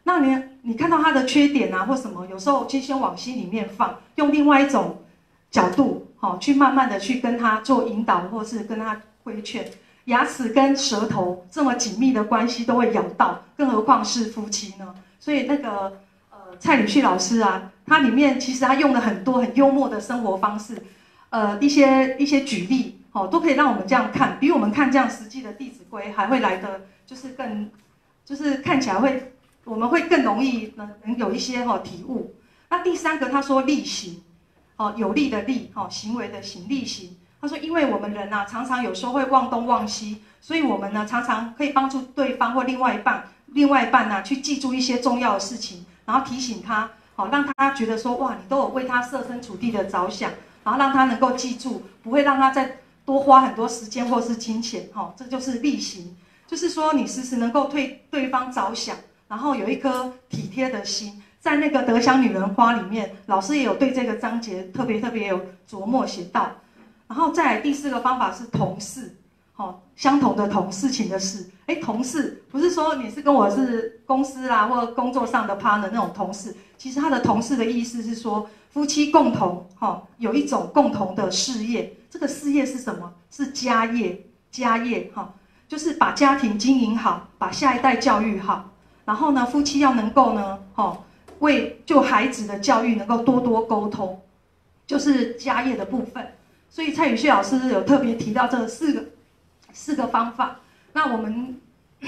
[SPEAKER 9] 那你看到他的缺点啊或什么，有时候就先往心里面放，用另外一种角度，去慢慢的去跟他做引导，或是跟他规劝。牙齿跟舌头这么紧密的关系都会咬到，更何况是夫妻呢？所以那个蔡礼旭老师啊，他里面其实他用了很多很幽默的生活方式，一些举例，都可以让我们这样看，比我们看这样实际的《弟子规》还会来的就是看起来我们会更容易能有一些体悟。那第三个他说力行，有力的力，行为的行，力行。他说，因为我们人啊，常常有时候会忘东忘西，所以我们呢常常可以帮助对方或另外一半呢去记住一些重要的事情，然后提醒他，让他觉得说哇，你都有为他设身处地的着想，然后让他能够记住，不会让他再多花很多时间或是金钱，这就是力行，就是说你时时能够替对方着想，然后有一颗体贴的心。在那个德香女人花里面，老师也有对这个章节特别有琢磨写到。然后再来第四个方法是同事，相同的同，事情的事。同事不是说你是跟我是公司啦或工作上的 partner 那种同事，其实他的同事的意思是说夫妻共同有一种共同的事业，这个事业是什么？是家业，就是把家庭经营好，把下一代教育好。然后呢，夫妻要能够呢，为就孩子的教育能够多多沟通，就是家业的部分。所以蔡宇旭老师有特别提到这四个方法。那我们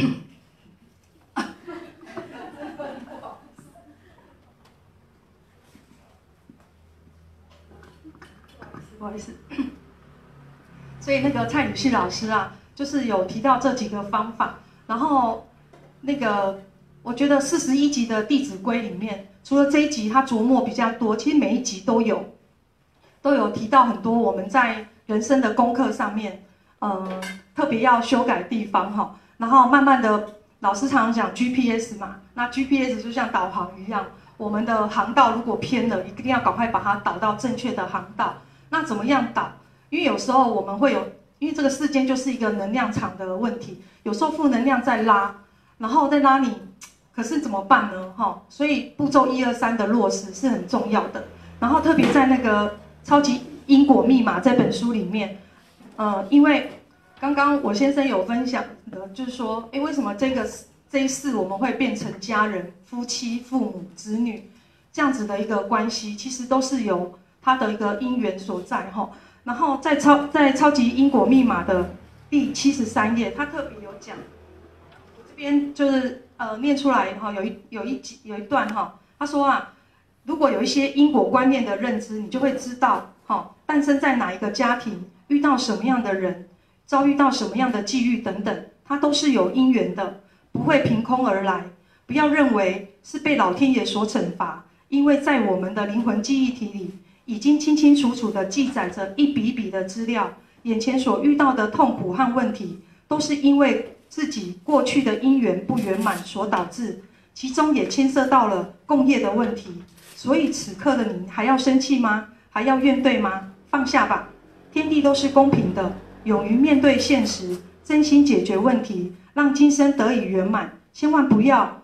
[SPEAKER 9] 不好意思，所以那个蔡宇旭老师啊，就是有提到这几个方法。然后那个我觉得41集的《弟子规》里面，除了这一集他琢磨比较多，其实每一集都有提到很多我们在人生的功课上面，特别要修改的地方哈。然后慢慢的，老师常常讲 GPS 嘛，那 GPS 就像导航一样，我们的航道如果偏了，一定要赶快把它导到正确的航道。那怎么样导？因为有时候我们会有，因为这个世间就是一个能量场的问题，有时候负能量在拉，然后再拉你，可是怎么办呢？所以步骤1、2、3的落实是很重要的。然后特别在那个超级因果密码这本书里面，因为刚刚我先生有分享的，就是说，为什么这一世我们会变成家人、夫妻、父母、子女这样子的一个关系，其实都是有它的一个因缘所在哈。然后在超级因果密码的第73页，他特别有讲，我这边就是念出来哈，有一段哈，他说啊，如果有一些因果观念的认知，你就会知道诞生在哪一个家庭，遇到什么样的人，遭遇到什么样的际遇等等，它都是有因缘的，不会凭空而来。不要认为是被老天爷所惩罚，因为在我们的灵魂记忆体里，已经清清楚楚地记载着一笔笔的资料，眼前所遇到的痛苦和问题，都是因为自己过去的因缘不圆满所导致，其中也牵涉到了共业的问题。所以此刻的你还要生气吗？还要怨怼吗？放下吧，天地都是公平的，勇于面对现实，真心解决问题，让今生得以圆满。千万不要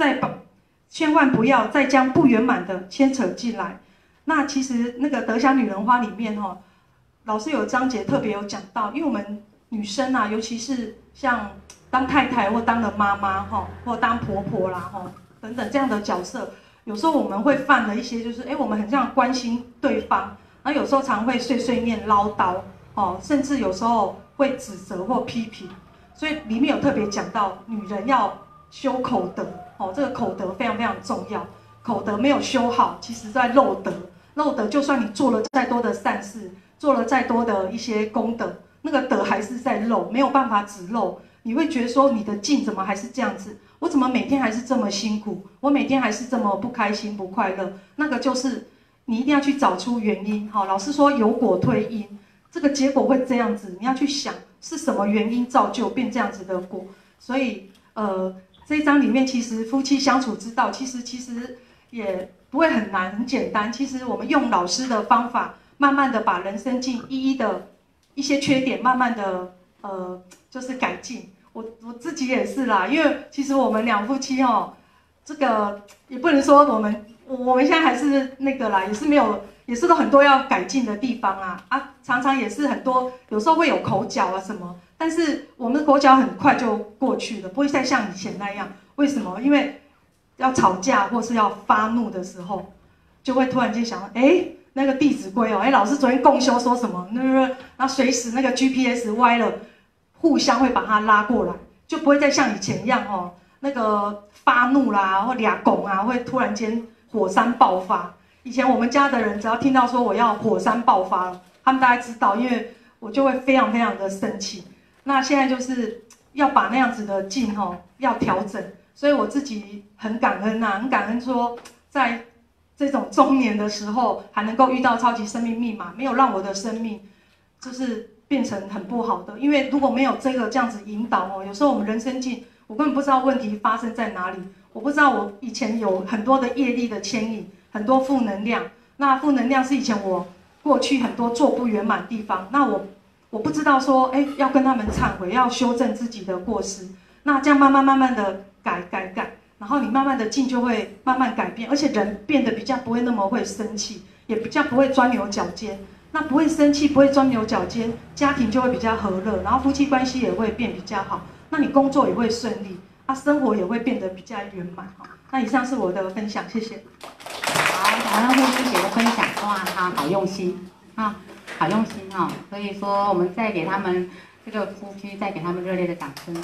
[SPEAKER 9] 再将不圆满的牵扯进来。那其实那个德香女人花里面老师有章节特别有讲到，因为我们女生啊，尤其是像当太太或当了妈妈或当婆婆啦等等这样的角色，有时候我们会犯了一些，就是我们很像关心对方，然后有时候常会碎碎念唠叨甚至有时候会指责或批评。所以里面有特别讲到，女人要修口德这个口德非常非常重要。口德没有修好，其实在漏德。漏德就算你做了再多的善事，做了再多的一些功德，那个德还是在漏，没有办法止漏。你会觉得说你的境怎么还是这样子？我怎么每天还是这么辛苦？我每天还是这么不开心不快乐？那个就是你一定要去找出原因。老师说有果推因，这个结果会这样子，你要去想是什么原因造就变这样子的果。所以这一章里面其实夫妻相处之道，其实也不会很难，很简单。其实我们用老师的方法，慢慢的把人生境一一的一些缺点，慢慢的就是改进。我自己也是啦，因为其实我们两夫妻这个也不能说我们现在还是那个啦，也是没有，也是都很多要改进的地方啊，常常也是很多，有时候会有口角啊什么，但是我们口角很快就过去了，不会再像以前那样。为什么？因为要吵架或是要发怒的时候，就会突然间想到，那个《弟子规》哦，老师昨天共修说什么？那随时那个 GPS 歪了，互相会把它拉过来，就不会再像以前一样哦，那个发怒啦，或俩拱啊，会突然间火山爆发。以前我们家的人只要听到说我要火山爆发了，他们大概知道，因为我就会非常非常的生气。那现在就是要把那样子的劲要调整，所以我自己很感恩啊，很感恩说在这种中年的时候还能够遇到超级生命密码，没有让我的生命就是变成很不好的。因为如果没有这样子引导有时候我们人生境，我根本不知道问题发生在哪里，我不知道我以前有很多的业力的牵引，很多负能量。那负能量是以前我过去很多做不圆满的地方，那我不知道说，要跟他们忏悔，要修正自己的过失。那这样慢慢的改，然后你慢慢的境就会慢慢改变，而且人变得比较不会那么会生气，也比较不会钻牛角尖。那不会生气，不会钻牛角尖，家庭就会比较和乐，然后夫妻关系也会变比较好。那你工作也会顺利，生活也会变得比较圆满。那以上是我的分享，谢谢。
[SPEAKER 1] 好，感恩护士姐的分享，哇，她好用心啊，好用心哦。所以说，我们再给他们这个夫妻，再给他们热烈的掌声。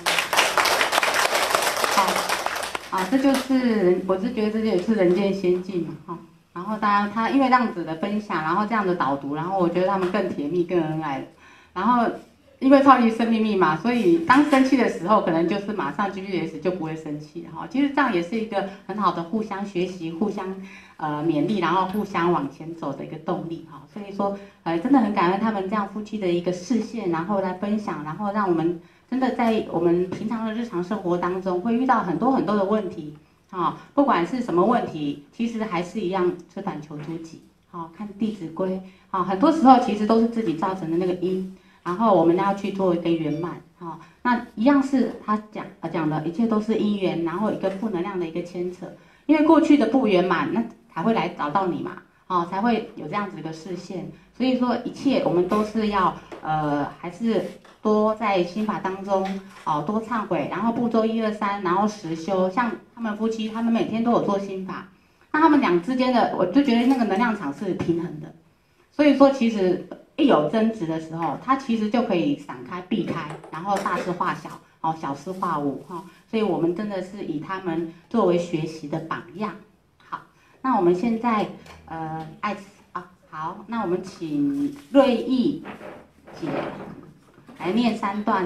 [SPEAKER 1] 好，这就是我是觉得这也是人间仙境嘛，哈。然后当然他因为这样子的分享，然后这样的导读，然后我觉得他们更甜蜜、更恩爱了。然后因为超级生命密码，所以当生气的时候，可能就是马上 GPS 就不会生气哈。其实这样也是一个很好的互相学习、互相勉励，然后互相往前走的一个动力哈。所以说真的很感恩他们这样夫妻的一个视线，然后来分享，然后让我们真的在我们平常的日常生活当中会遇到很多的问题。不管是什么问题，其实还是一样吃饭求诸己。看《弟子规》，很多时候其实都是自己造成的那个因，然后我们要去做一个圆满。那一样是他讲的一切都是因缘，然后一个负能量的一个牵扯，因为过去的不圆满，那才会来找到你嘛，才会有这样子一个视线。所以说一切我们都是要还是多在心法当中多忏悔，然后步骤1、2、3，然后实修。像他们夫妻，他们每天都有做心法，那他们俩之间的，我就觉得那个能量场是平衡的。所以说其实一有争执的时候，他其实就可以闪开避开，然后大事化小，小事化无所以我们真的是以他们作为学习的榜样。好，那我们现在好，那我们请瑞意姐来念3段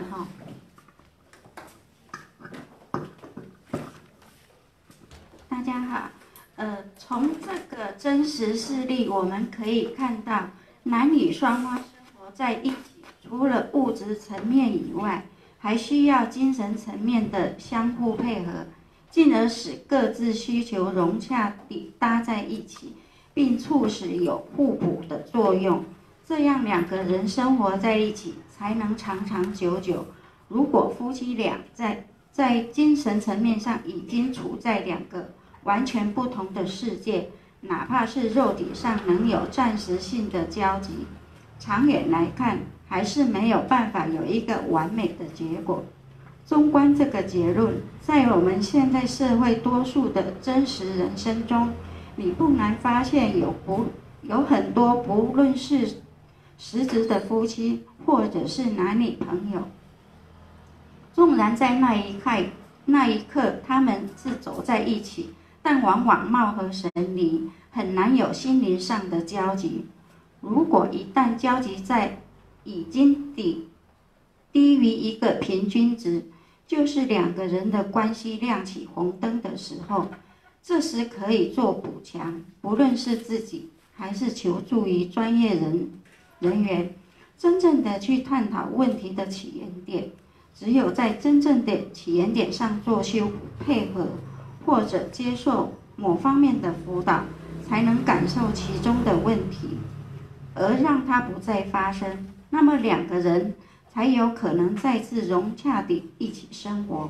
[SPEAKER 10] 大家好，从这个真实事例，我们可以看到，男女双方生活在一起，除了物质层面以外，还需要精神层面的相互配合，进而使各自需求融洽地搭在一起，并促使有互补的作用。这样2个人生活在一起，才能长长久久。如果夫妻俩在精神层面上已经处在2个完全不同的世界，哪怕是肉体上能有暂时性的交集，长远来看还是没有办法有一个完美的结果。纵观这个结论，在我们现在社会多数的真实人生中，你不难发现有很多不论是实质的夫妻，或者是男女朋友，纵然在那一刻他们是走在一起，但往往貌合神离，很难有心灵上的交集。如果一旦交集在已经低于一个平均值，就是2个人的关系亮起红灯的时候，这时可以做补强，不论是自己还是求助于专业人员，真正的去探讨问题的起源点。只有在真正的起源点上做修补配合，或者接受某方面的辅导，才能感受其中的问题，而让它不再发生。那么2个人才有可能再次融洽地一起生活，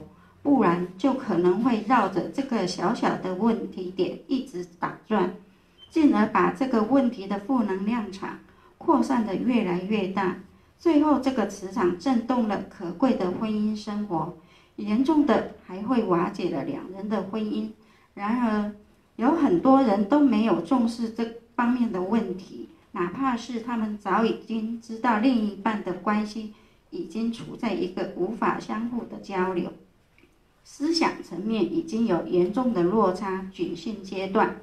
[SPEAKER 10] 不然就可能会绕着这个小小的问题点一直打转，进而把这个问题的负能量场扩散得越来越大，最后这个磁场震动了可贵的婚姻生活，严重的还会瓦解了两人的婚姻。然而，有很多人都没有重视这方面的问题，哪怕是他们早已经知道另一半的关系已经处在一个无法相互的交流，思想层面已经有严重的落差，举性阶段。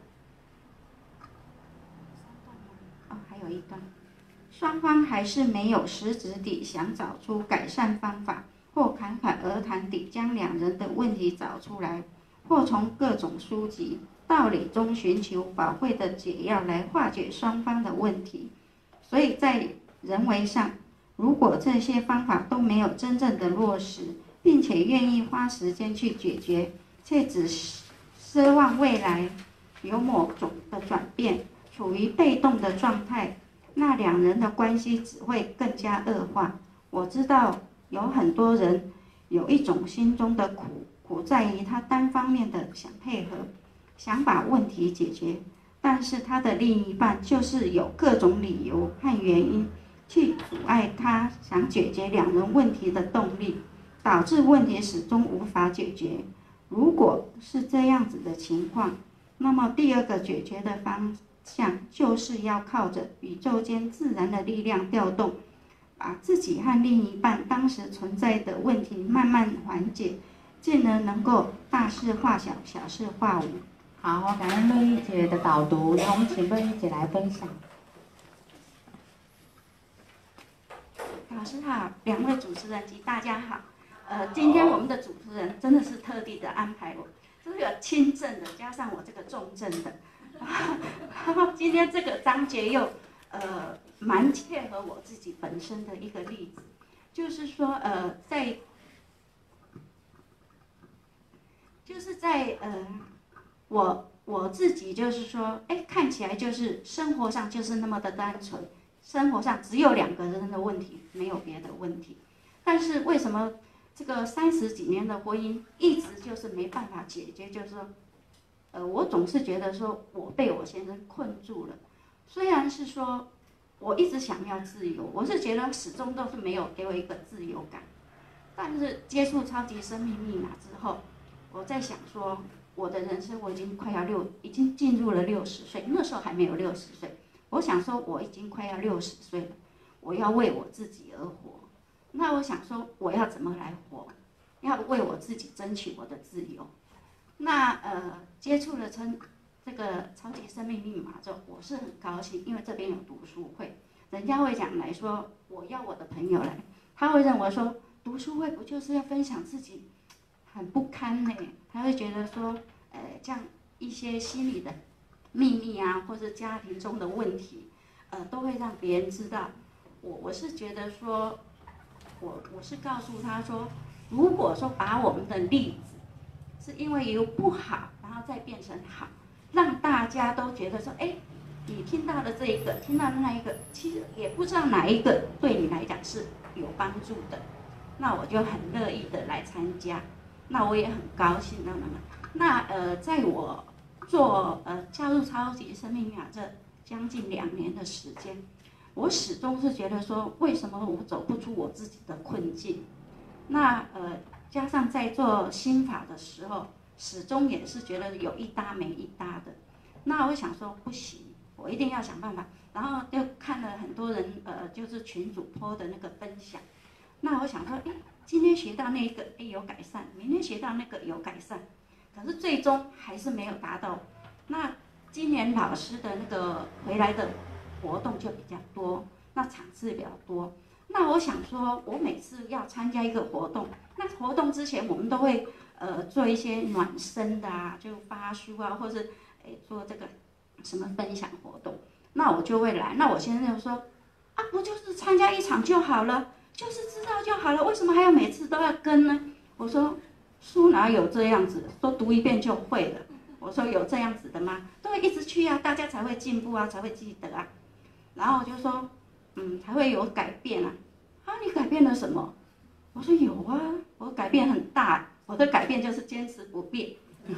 [SPEAKER 10] 还有一段，双方还是没有实质地想找出改善方法，或侃侃而谈地将两人的问题找出来，或从各种书籍、道理中寻求宝贵的解药来化解双方的问题。所以在人为上，如果这些方法都没有真正的落实，并且愿意花时间去解决，却只奢望未来有某种的转变，处于被动的状态，那两人的关系只会更加恶化。我知道有很多人有一种心中的苦在于他单方面的想配合，想把问题解决，但是他的另一半就是有各种理由和原因去阻碍他想解决两人问题的动力，导致问题始终无法解决。如果是这样子的情况，那么第二个解决的方向就是要靠着宇宙间自然的力量调动，把自己和另一半当时存在的问题慢慢缓解，进而能够大事化小，小事化无。
[SPEAKER 1] 好，感恩瑞玉姐的导读，那我们请瑞玉姐来分享。
[SPEAKER 10] 老师好，两位主持人及大家好。今天我们的主持人真的是特地的安排我，这个轻症的加上我这个重症的，然后今天这个章节又蛮切合我自己本身的一个例子，就是说在我自己就是说，看起来就是生活上就是那么的单纯，生活上只有两个人的问题，没有别的问题。但是为什么这个30几年的婚姻一直就是没办法解决？就是说，我总是觉得说我被我先生困住了。虽然是说我一直想要自由，我是觉得始终都是没有给我一个自由感。但是接触超级生命密码之后，我在想说，我的人生我已经已经进入了60岁，那时候还没有60岁。我想说我已经快要60岁了，我要为我自己而活。那我想说我要怎么来活？要为我自己争取我的自由。那接触了这个超级生命密码之后，我是很高兴，因为这边有读书会，人家会讲来说我要我的朋友来，他会认为说读书会不就是要分享自己很不堪呢？他会觉得说，这样一些心理的秘密啊，或者家庭中的问题，都会让别人知道。我是觉得说，我是告诉他说，如果说把我们的例子是因为有不好，然后再变成好，让大家都觉得说，你听到的这一个，听到的那一个，其实也不知道哪一个对你来讲是有帮助的，那我就很乐意的来参加，那我也很高兴。那在我加入超级生命密码这将近2年的时间，我始终是觉得说，为什么我走不出我自己的困境？那加上在做心法的时候，始终也是觉得有一搭没一搭的。那我想说不行，我一定要想办法。然后就看了很多人就是群主 po 的那个分享。那我想说，今天学到那个有改善，明天学到那个有改善，可是最终还是没有达到。那今年老师的那个回来的活动就比较多，那场次比较多。那我想说，我每次要参加一个活动，那活动之前我们都会做一些暖身的啊，就发书啊，或是做这个什么分享活动，那我就会来。那我先生就说啊，不就是参加一场就好了，就是知道就好了，为什么还要每次都要跟呢？我说书哪有这样子，说读一遍就会了。我说有这样子的吗？都会一直去啊，大家才会进步啊，才会记得啊。然后我就说，才会有改变啊。啊，你改变了什么？我说有啊，我改变很大， 我的改变就是坚持不变。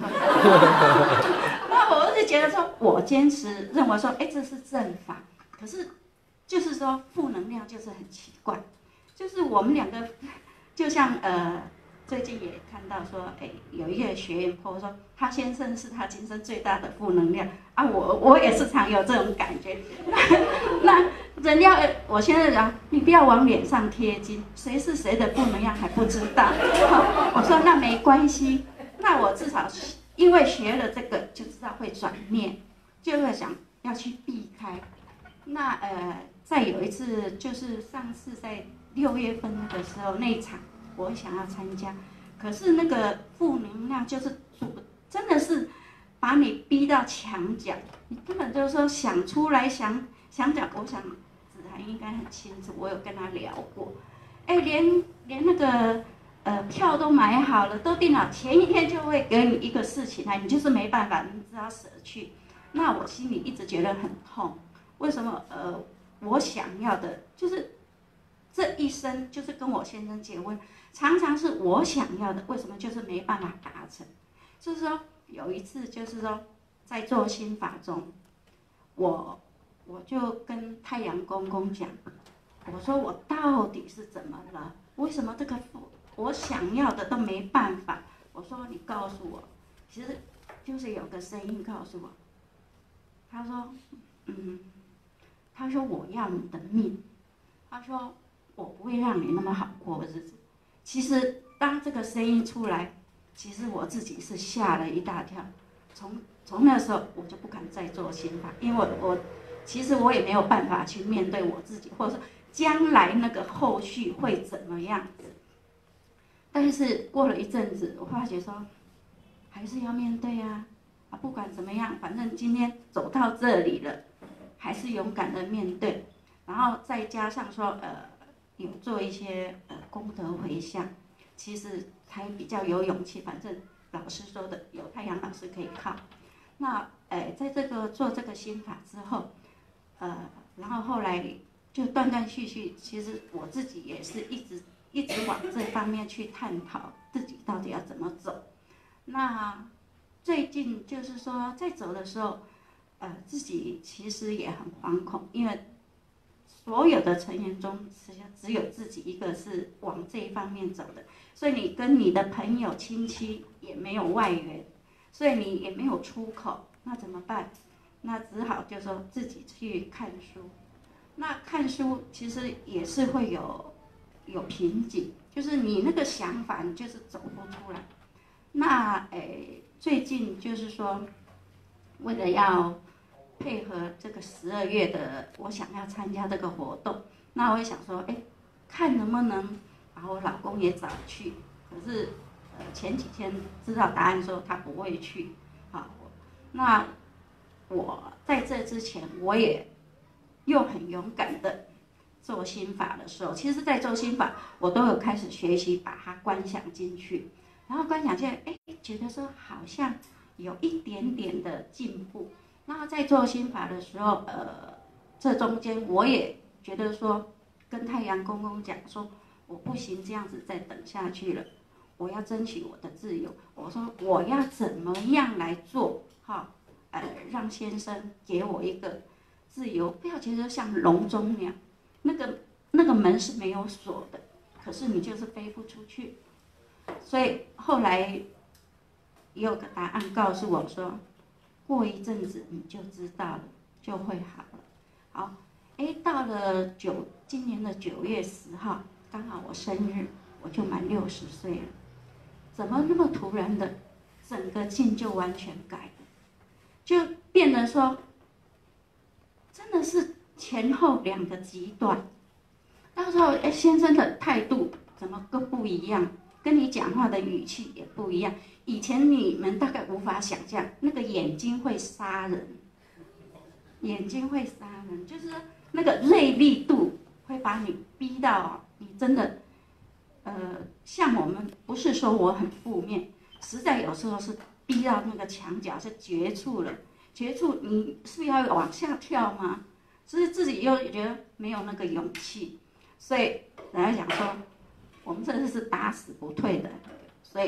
[SPEAKER 10] 那我就觉得说，我坚持认为说，哎，这是正法。可是，就是说负能量就是很奇怪，就是我们两个，就像最近也看到说，哎，有一个学员朋友说，他先生是他今生最大的负能量啊，我也是常有这种感觉。那人家我现在讲，你不要往脸上贴金，谁是谁的负能量还不知道。我说那没关系，那我至少因为学了这个就知道会转念，就会想要去避开。那再有一次就是上次在6月份那个时候那一场。我想要参加，可是那个负能量就是真的是把你逼到墙角，你根本就是说想出来想讲，我想子涵应该很清楚，我有跟他聊过，哎，连那个票都买好了，都订好，前一天就会给你一个事情来，你就是没办法，你只好舍去。那我心里一直觉得很痛，为什么？我想要的就是这一生就是跟我先生结婚。常常是我想要的，为什么就是没办法达成？就是说有一次，就是说在做心法中，我就跟太阳公公讲，我说我到底是怎么了？为什么这个我想要的都没办法？我说你告诉我，其实就是有个声音告诉我，他说，他说我要你的命，他说我不会让你那么好过日子。其实当这个声音出来，其实我自己是吓了一大跳。从那时候我就不敢再做心法，因为其实我也没有办法去面对我自己，或者说将来那个后续会怎么样子。但是过了一阵子，我发觉说还是要面对啊，不管怎么样，反正今天走到这里了，还是勇敢的面对，然后再加上说有做一些功德回向，其实才比较有勇气。反正老师说的，有太阳老师可以靠。那在这个做这个心法之后，然后后来就断断续续，其实我自己也是一直往这方面去探讨自己到底要怎么走。那最近就是说在走的时候，自己其实也很惶恐，因为所有的成员中，实际上只有自己一个是往这一方面走的，所以你跟你的朋友亲戚也没有外援，所以你也没有出口，那怎么办？那只好就说自己去看书。那看书其实也是会有瓶颈，就是你那个想法你就是走不出来。那最近就是说，为了要配合这个12月的，我想要参加这个活动，那我也想说，看能不能把我老公也找去。可是前几天知道答案说他不会去，好，那我在这之前我也又很勇敢的做心法的时候，其实在做心法我都有开始学习把它观想进去，然后观想进来，觉得说好像有一点点的进步。那在做心法的时候，这中间我也觉得说，跟太阳公公讲说，我不行这样子再等下去了，我要争取我的自由。我说我要怎么样来做，让先生给我一个自由，不要觉得像笼中鸟，那个门是没有锁的，可是你就是飞不出去。所以后来也有个答案告诉我说，过一阵子你就知道了，就会好了。好，到了今年的9月10号，刚好我生日，我就满60岁了。怎么那么突然的，整个境就完全改了，就变得说，真的是前后2个极端。到时候先生的态度怎么都不一样，跟你讲话的语气也不一样。以前你们大概无法想象，那个眼睛会杀人，眼睛会杀人，就是说那个锐利度会把你逼到你真的，像我们不是说我很负面，实在有时候是逼到那个墙角是绝处了，绝处你是不是要往下跳吗？所以自己又觉得没有那个勇气，所以人家讲说，我们这是打死不退的，所以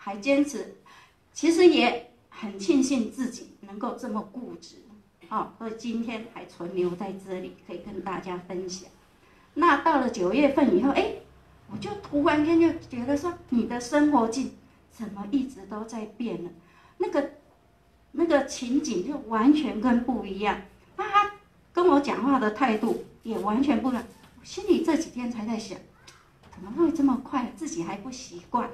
[SPEAKER 10] 还坚持，其实也很庆幸自己能够这么固执，所以今天还存留在这里，可以跟大家分享。那到了9月份以后，我就突然间就觉得说，你的生活境怎么一直都在变呢？那个情景就完全跟不一样。那他跟我讲话的态度也完全不一样。我心里这几天才在想，怎么会这么快？自己还不习惯。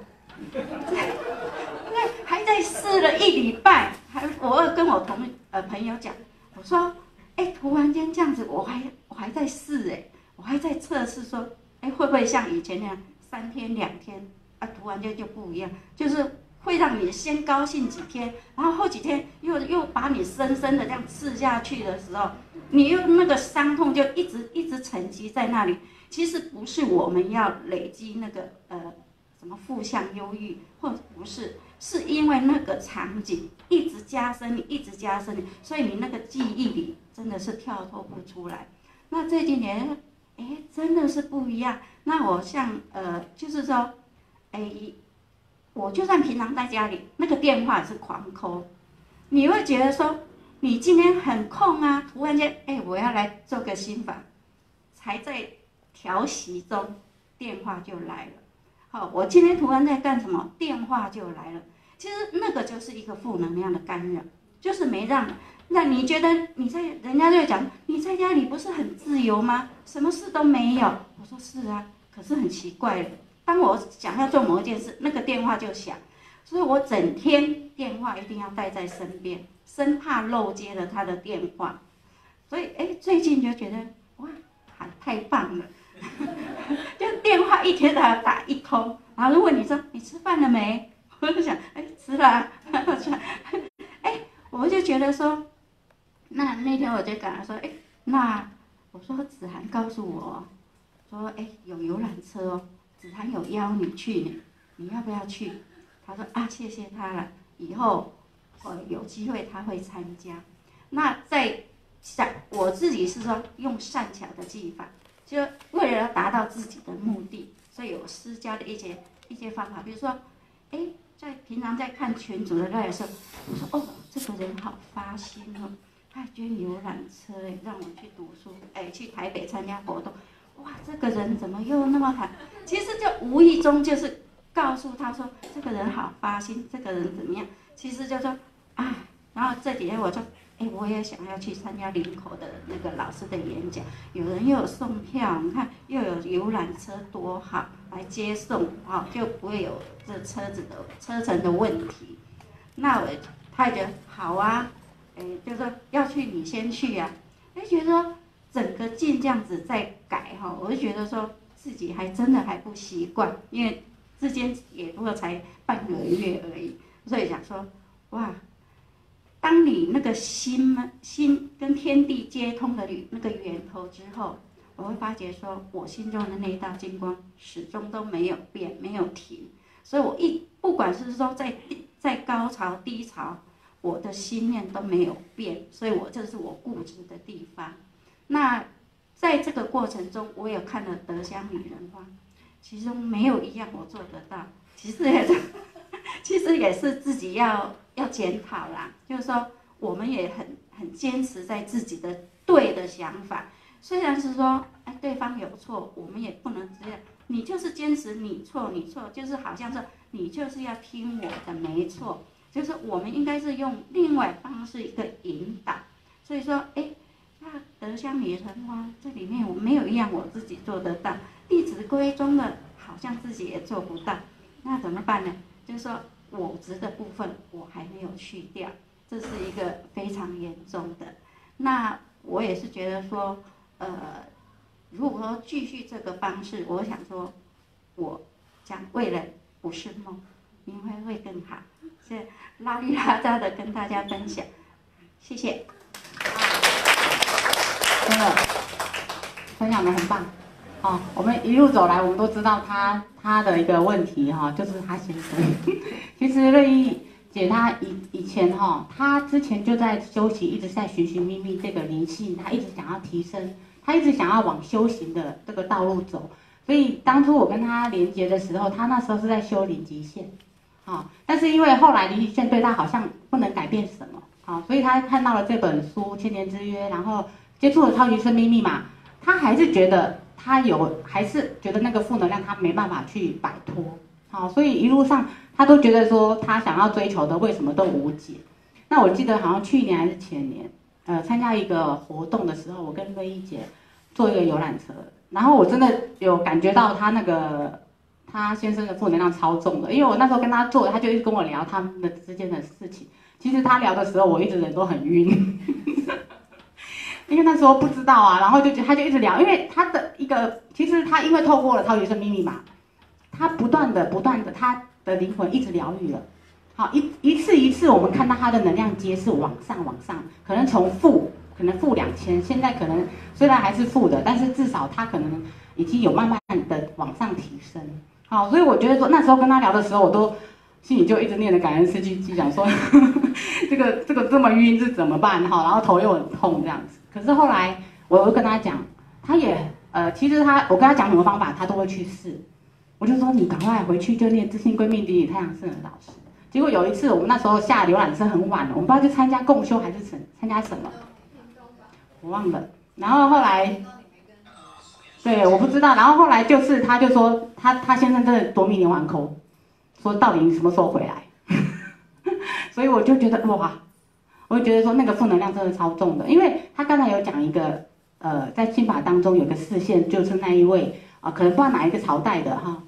[SPEAKER 10] 那还在试了1礼拜，我跟我朋友讲，我说，突然间这样子，我还在试我还在测试说，会不会像以前那样3天2天啊，突然间就不一样，就是会让你先高兴几天，然后后几天又把你深深的这样刺下去的时候，你又那个伤痛就一直沉积在那里。其实不是我们要累积那个什么负向忧郁，或者不是，是因为那个场景一直加深你，所以你那个记忆里真的是跳脱不出来。那这几年，真的是不一样。那我像就是说，我就算平常在家里，那个电话也是狂call，你会觉得说，你今天很空啊，突然间，我要来做个心法，才在调息中，电话就来了。好，我今天突然在干什么，电话就来了。其实那个就是一个负能量的干扰，就是没让你觉得人家就会讲你在家里不是很自由吗？什么事都没有。我说是啊，可是很奇怪的，当我想要做某一件事，那个电话就响，所以我整天电话一定要带在身边，生怕漏接了他的电话。所以最近就觉得哇，太棒了。就电话一天都要打1通，然后如果你说你吃饭了没，我就想吃了，我就觉得说，那天我就跟他说，那我说子涵告诉我，说有游览车哦，子涵有邀你去呢，你要不要去？他说啊，谢谢他了，以后有机会他会参加。那我自己是说用善巧的技法。就为了要达到自己的目的，所以有施加的一些方法，比如说，在平常在看群组的那的时候，我说哦，这个人好发心哦，他还捐游览车让我去读书，去台北参加活动，哇，这个人怎么又那么好？其实就无意中就是告诉他说，这个人好发心，这个人怎么样？其实就说啊，然后这几天我说。我也想要去参加林口的那个老师的演讲，有人又有送票，你看又有游览车，多好，来接送就不会有这车程的问题。那他也觉得好啊，就说要去你先去啊，觉得说整个劲这样子在改我就觉得说自己还真的还不习惯，因为之间也不过才半个月而已，所以想说哇。当你那个心跟天地接通的那个源头之后，我会发觉说，我心中的那道金光始终都没有变，没有停。所以我不管是说在高潮低潮，我的心念都没有变，所以这是我固执的地方。那在这个过程中，我有看了德香女人花，其中没有一样我做得到，其实也是自己要检讨啦，就是说我们也很坚持在自己的对的想法，虽然是说对方有错，我们也不能这样，你就是坚持你错，就是好像说你就是要听我的没错，就是我们应该是用另外方式一个引导，所以说那德香女人花这里面我没有一样我自己做得到，《弟子规》中的好像自己也做不到，那怎么办呢？就是说我执的部分我还没有去掉，这是一个非常严重的。那我也是觉得说，如果说继续这个方式，我想说，我将未来不是梦，明天会更好。是拉里拉扎的跟大家分享，谢谢。
[SPEAKER 1] 真的分享的很棒。我们一路走来，我们都知道他的一个问题就是他先生。其实瑞意姐她以前她之前就在修行，一直在寻寻觅觅这个灵性，她一直想要提升，她一直想要往修行的这个道路走。所以当初我跟她连结的时候，她那时候是在修零极限， 但是因为后来林喜炫对他好像不能改变什么，所以他看到了这本书《千年之约》，然后接触了超级生命密码，他还是觉得还是觉得那个负能量他没办法去摆脱，所以一路上他都觉得说他想要追求的为什么都无解。那我记得好像去年还是前年，参加一个活动的时候，我跟瑞一姐坐一个游览车，然后我真的有感觉到他先生的负能量超重的，因为我那时候跟他坐，他就一直跟我聊他们之间的事情。其实他聊的时候，我一直人都很晕，因为那时候不知道啊，然后他就一直聊，因为其实他因为透过了超级生命密码，他不断的他的灵魂一直疗愈了。好，一次我们看到他的能量阶是往上，可能从负2000，现在可能虽然还是负的，但是至少他可能已经有慢慢的往上提升。好，所以我觉得说那时候跟他聊的时候，我都心里就一直念着感恩四句偈，讲说这个这么晕是怎么办哈，然后头又很痛这样子。可是后来我又跟他讲，他也其实我跟他讲什么方法，他都会去试。我就说你赶快回去就念自信归命底太阳圣人老师。结果有一次我们那时候下游览车很晚了，我们不知道去参加共修还是参加什么，我忘了。然后后来，对，我不知道。然后后来他就说他先生真的夺命连环扣，说到底你什么时候回来？所以我就觉得哇，我就觉得说那个负能量真的超重的，因为他刚才有讲一个在心法当中有个视线，就是那一位可能不知道哪一个朝代的哈，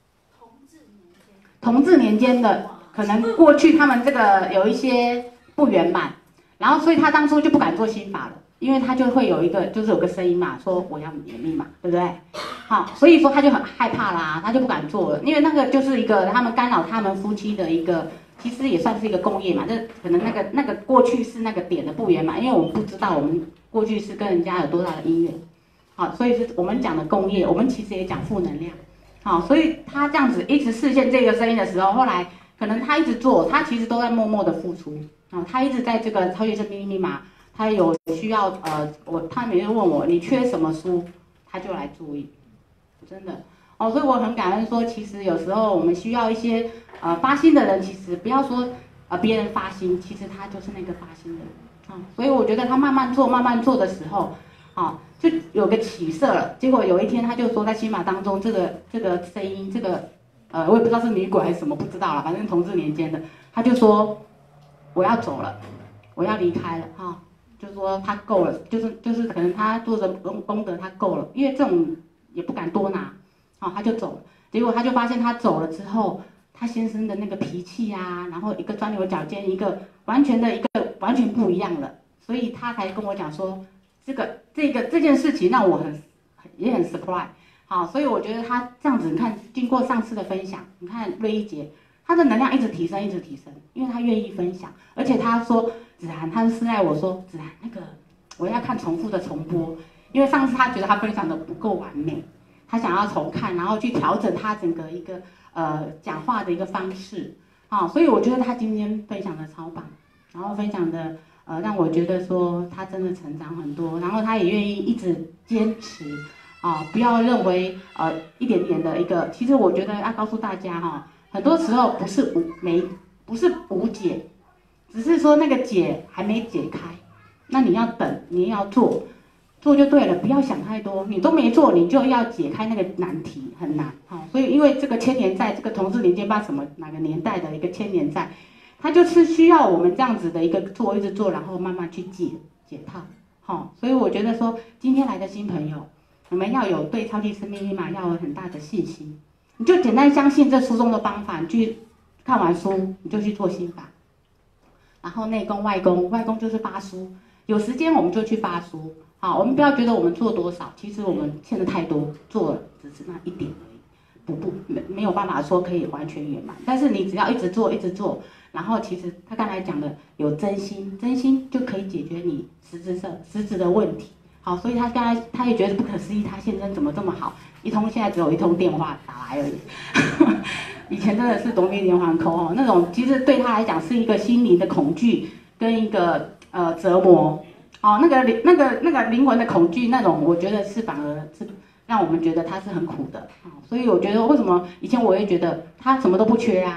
[SPEAKER 1] 同治年间的。可能过去他们这个有一些不圆满，然后所以他当初就不敢做心法了，因为他就会有个声音嘛，说我要你的密码，对不对？好，所以说他就很害怕啦，他就不敢做了，因为那个就是一个他们干扰他们夫妻的一个，其实也算是一个共业嘛，这可能那个过去是那个点的不圆满，因为我们不知道我们过去是跟人家有多大的因缘，好，所以是我们讲的共业，我们其实也讲负能量，好，所以他这样子一直视线这个声音的时候，后来。可能他一直做，他其实都在默默的付出他一直在这个超级生命密码，他有需要他每次问我你缺什么书，他就来注意，真的所以我很感恩说，其实有时候我们需要一些发心的人，其实不要说别人发心，其实他就是那个发心的人所以我觉得他慢慢做的时候就有个起色了。结果有一天他就说在心法当中这个声音我也不知道是女鬼还是什么，不知道了，反正同治年间的，他就说我要走了，我要离开了就说他够了，就是可能他做的功德他够了，因为这种也不敢多拿他就走了。结果他就发现他走了之后，他先生的那个脾气然后一个钻牛角尖，一个完全不一样了，所以他才跟我讲说这件事情让我也很 surprise。好，所以我觉得他这样子，你看，经过上次的分享，你看瑞一姐，她的能量一直提升，因为她愿意分享，而且她说子涵，她是赖我说子涵那个我要看重复的重播，因为上次她觉得她分享的不够完美，她想要重看，然后去调整她整个一个讲话的一个方式，所以我觉得她今天分享的超棒，然后分享的让我觉得说她真的成长很多，然后她也愿意一直坚持。不要认为一点点的一个，其实我觉得要告诉大家很多时候不是无解，只是说那个解还没解开，那你要等，你也要做就对了，不要想太多，你都没做，你就要解开那个难题，很难所以因为这个千年债，这个同治年间吧哪个年代的一个千年债，它就是需要我们这样子的一个一直做，然后慢慢去解套所以我觉得说今天来的新朋友。我们要有对超级生命密码要有很大的信心，你就简单相信这书中的方法，你去看完书你就去做心法，然后内功外功就是发书，有时间我们就去发书，我们不要觉得我们做多少，其实我们欠的太多，做了只是那一点而已，没有办法说可以完全圆满，但是你只要一直做，然后其实他刚才讲的有真心就可以解决你实质的问题。好，所以他刚才他也觉得不可思议，他先生怎么这么好？现在只有一通电话打来而已。以前真的是夺命连环扣那种其实对他来讲是一个心灵的恐惧跟一个折磨。那个灵魂的恐惧那种，我觉得是反而是让我们觉得他是很苦的。所以我觉得为什么以前我也觉得他什么都不缺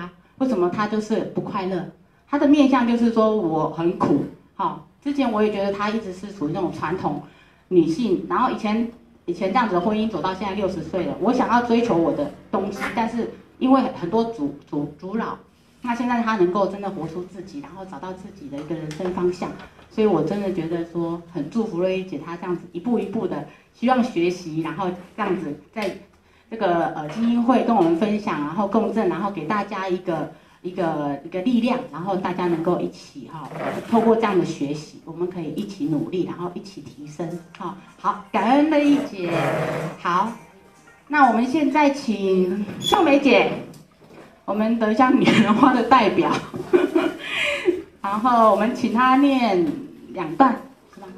[SPEAKER 1] 为什么他就是不快乐？他的面相就是说我很苦，好，之前我也觉得他一直是属于那种传统女性，然后以前这样子的婚姻走到现在60岁了，我想要追求我的东西，但是因为很多阻扰，那现在他能够真的活出自己，然后找到自己的一个人生方向，所以我真的觉得说很祝福瑞姐她这样子一步一步的希望学习，然后这样子在这个基金会跟我们分享，然后共振，然后给大家一个力量，然后大家能够一起透过这样的学习，我们可以一起努力，然后一起提升好，感恩瑞丽姐。好，那我们现在请秀梅姐，我们德香女人花的代表，然后我们请她念2段，是吧？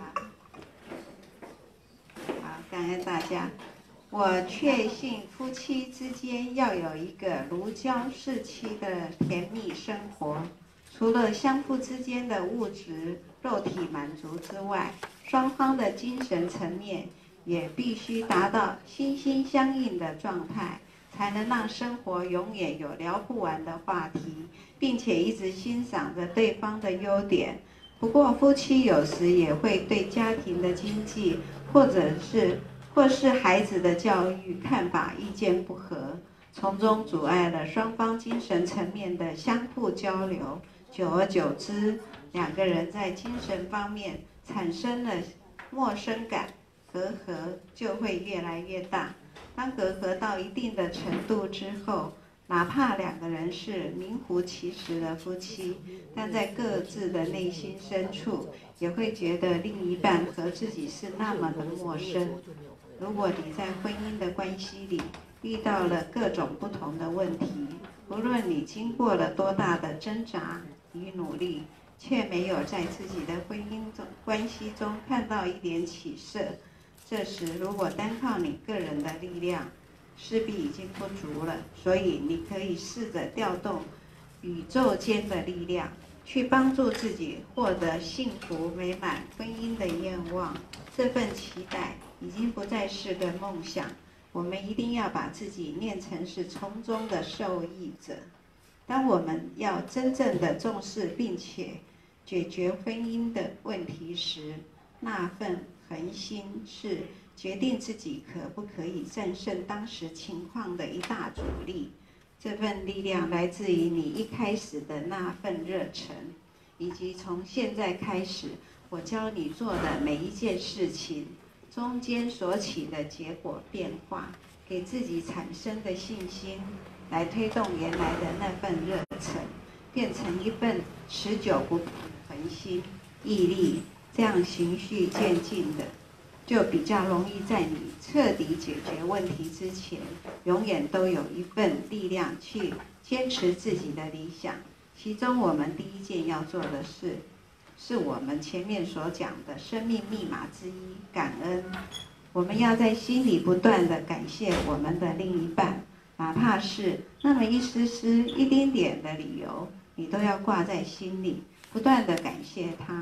[SPEAKER 10] 好，感恩大家。我确信夫妻之间要有一个如胶似漆的甜蜜生活，除了相互之间的物质肉体满足之外，双方的精神层面也必须达到心心相印的状态，才能让生活永远有聊不完的话题，并且一直欣赏着对方的优点。不过夫妻有时也会对家庭的经济或是孩子的教育看法意见不合，从中阻碍了双方精神层面的相互交流。久而久之，两个人在精神方面产生了陌生感，隔阂就会越来越大。当隔阂到一定的程度之后，哪怕两个人是名副其实的夫妻，但在各自的内心深处，也会觉得另一半和自己是那么的陌生。如果你在婚姻的关系里遇到了各种不同的问题，无论你经过了多大的挣扎与努力，却没有在自己的婚姻关系中看到一点起色，这时如果单靠你个人的力量，势必已经不足了。所以你可以试着调动宇宙间的力量，去帮助自己获得幸福美满婚姻的愿望。这份期待已经不再是个梦想，我们一定要把自己念成是从中的受益者。当我们要真正的重视并且解决婚姻的问题时，那份恒心是决定自己可不可以战胜当时情况的一大阻力。这份力量来自于你一开始的那份热忱，以及从现在开始我教你做的每一件事情中间所起的结果变化，给自己产生的信心，来推动原来的那份热忱，变成一份持久不变的恒心毅力。这样循序渐进的，就比较容易在你彻底解决问题之前，永远都有一份力量去坚持自己的理想。其中我们第一件要做的事，是我们前面所讲的生命密码之一——感恩。我们要在心里不断地感谢我们的另一半，哪怕是那么一丝丝、一丁点的理由，你都要挂在心里，不断地感谢他。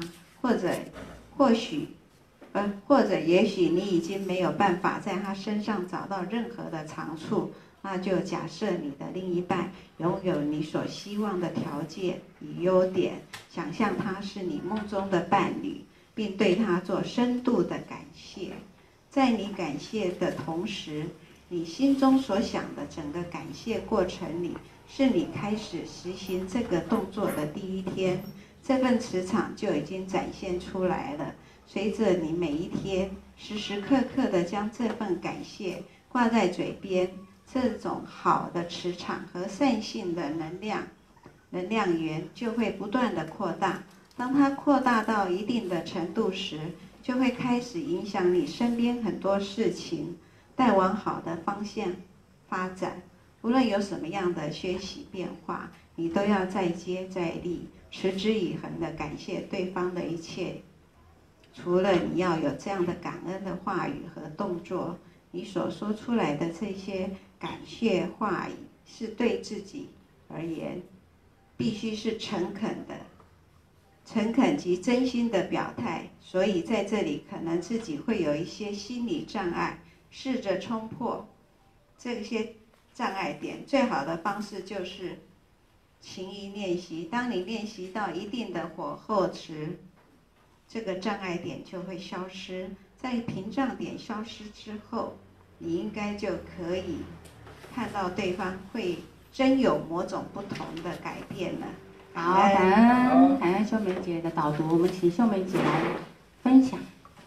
[SPEAKER 10] 或者也许你已经没有办法在他身上找到任何的长处，那就假设你的另一半拥有你所希望的条件与优点，想象他是你梦中的伴侣，并对他做深度的感谢。在你感谢的同时，你心中所想的整个感谢过程里，是你开始实行这个动作的第一天，这份磁场就已经展现出来了。随着你每一天时时刻刻地将这份感谢挂在嘴边，这种好的磁场和善性的能量源就会不断地扩大。当它扩大到一定的程度时，就会开始影响你身边很多事情，带往好的方向发展。无论有什么样的学习变化，你都要再接再厉，持之以恒地感谢对方的一切。除了你要有这样的感恩的话语和动作，你所说出来的这些感谢话语是对自己而言，必须是诚恳及真心的表态。所以在这里可能自己会有一些心理障碍，试着冲破这些障碍点。最好的方式就是
[SPEAKER 11] 情谊练习，当你练习到一定的火候值，这个障碍点就会消失。在屏障点消失之后，你应该就可以看到对方会真有某种不同的改变了。
[SPEAKER 1] 好，感恩秀梅姐的导读，我们请秀梅姐来分享。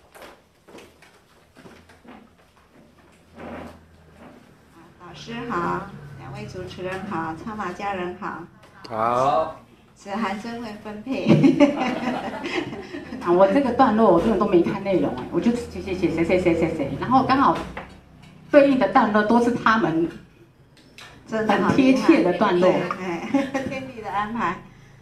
[SPEAKER 11] 老师好，两位主持人好，苍马家人好。
[SPEAKER 12] 好。
[SPEAKER 11] 子涵真会分配。
[SPEAKER 1] 啊，我这个段落我根本都没看内容哎，我就写谁，然后刚好对应的段落都是他们
[SPEAKER 11] 真的
[SPEAKER 1] 很贴切的段落。
[SPEAKER 11] 天地的安排。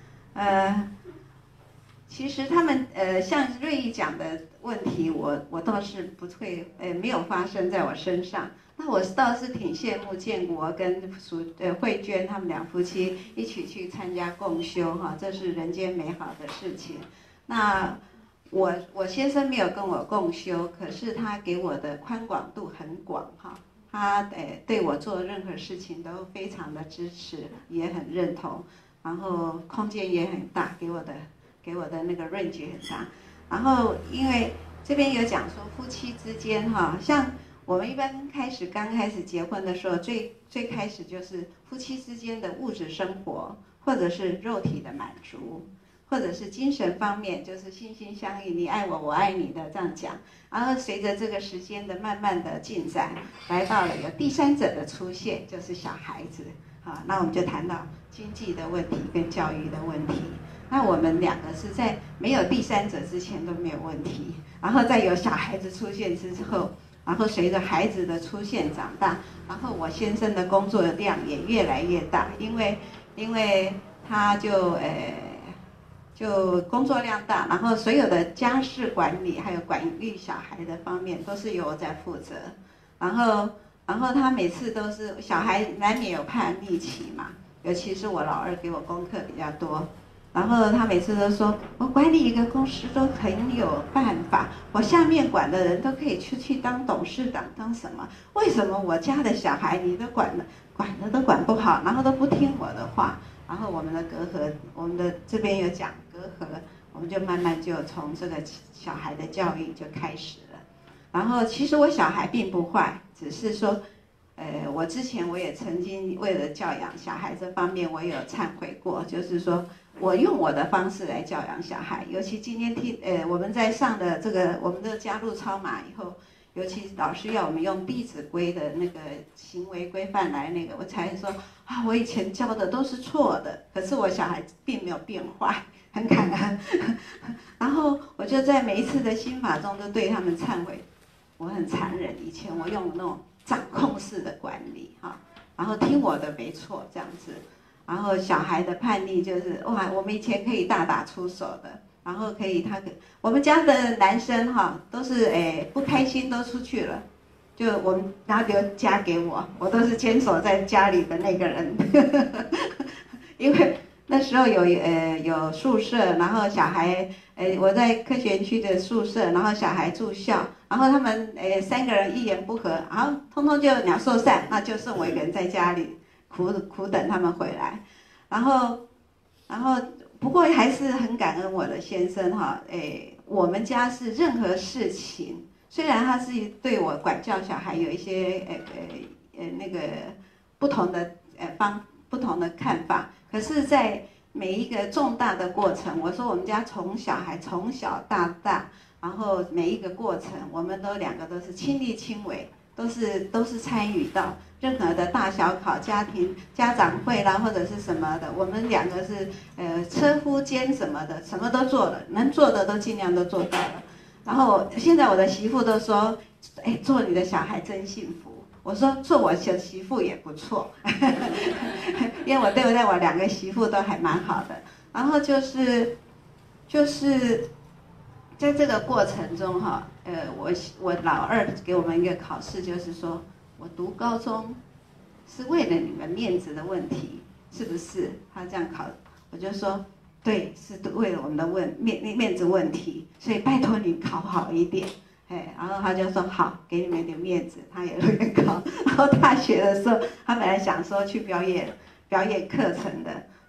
[SPEAKER 11] 其实他们像瑞意讲的问题，我倒是不会没有发生在我身上。那我倒是挺羡慕建国跟慧娟他们两夫妻一起去参加共修哈，这是人间美好的事情。那我先生没有跟我共修，可是他给我的宽广度很广哈，他对我做任何事情都非常的支持，也很认同，然后空间也很大，给我的那个range很大。然后因为这边有讲说夫妻之间哈，像我们一般刚开始结婚的时候，最开始就是夫妻之间的物质生活，或者是肉体的满足，或者是精神方面，就是心心相印，你爱我，我爱你的这样讲。然后随着这个时间的慢慢的进展，来到了有第三者的出现，就是小孩子。好，那我们就谈到经济的问题跟教育的问题。那我们两个是在没有第三者之前都没有问题，然后在有小孩子出现之后，然后随着孩子的出现长大，然后我先生的工作量也越来越大，因为他就工作量大，然后所有的家事管理还有管育小孩的方面都是由我在负责，然后他每次都是小孩难免有叛逆期嘛，尤其是我老二给我功课比较多。然后他每次都说，我管理一个公司都很有办法，我下面管的人都可以出去当董事长当什么？为什么我家的小孩你都管的都管不好，然后都不听我的话？然后我们的隔阂，我们的这边有讲隔阂，我们就慢慢就从这个小孩的教育就开始了。然后其实我小孩并不坏，只是说，我之前我也曾经为了教养小孩这方面，我有忏悔过，就是说。我用我的方式来教养小孩，尤其今天我们在上的这个，我们都加入超马以后，尤其老师要我们用《弟子规》的那个行为规范来那个，我才说啊，我以前教的都是错的，可是我小孩并没有变坏，很感恩。然后我就在每一次的心法中都对他们忏悔，我很残忍，以前我用那种掌控式的管理哈，然后听我的没错这样子。然后小孩的叛逆就是哇，我们以前可以大打出手的，然后可以我们家的男生哈都是不开心都出去了，就我们然后留家给我，我都是坚守在家里的那个人，因为那时候有宿舍，然后小孩我在科学园区的宿舍，然后小孩住校，然后他们3个人一言不合，然后通通就鸟兽散，那就剩我一个人在家里。苦等他们回来，然后不过还是很感恩我的先生哈，我们家是任何事情，虽然他是对我管教小孩有一些那个不同的看法，可是在每一个重大的过程，我说我们家从小到大，然后每一个过程，我们2个都是亲力亲为，都是参与到。任何的大小考、家长会啦，或者是什么的，我们2个是车夫兼什么的，什么都做了，能做的都尽量都做到了。然后现在我的媳妇都说，做你的小孩真幸福。我说做我小媳妇也不错，因为我对待我2个媳妇都还蛮好的。然后就是在这个过程中哈，我老二给我们一个考试，就是说。我读高中是为了你们面子的问题，是不是？他这样考，我就说对，是为了我们的面子问题，所以拜托你考好一点。然后他就说好，给你们一点面子，他也会考。然后大学的时候，他本来想说去表演课程的，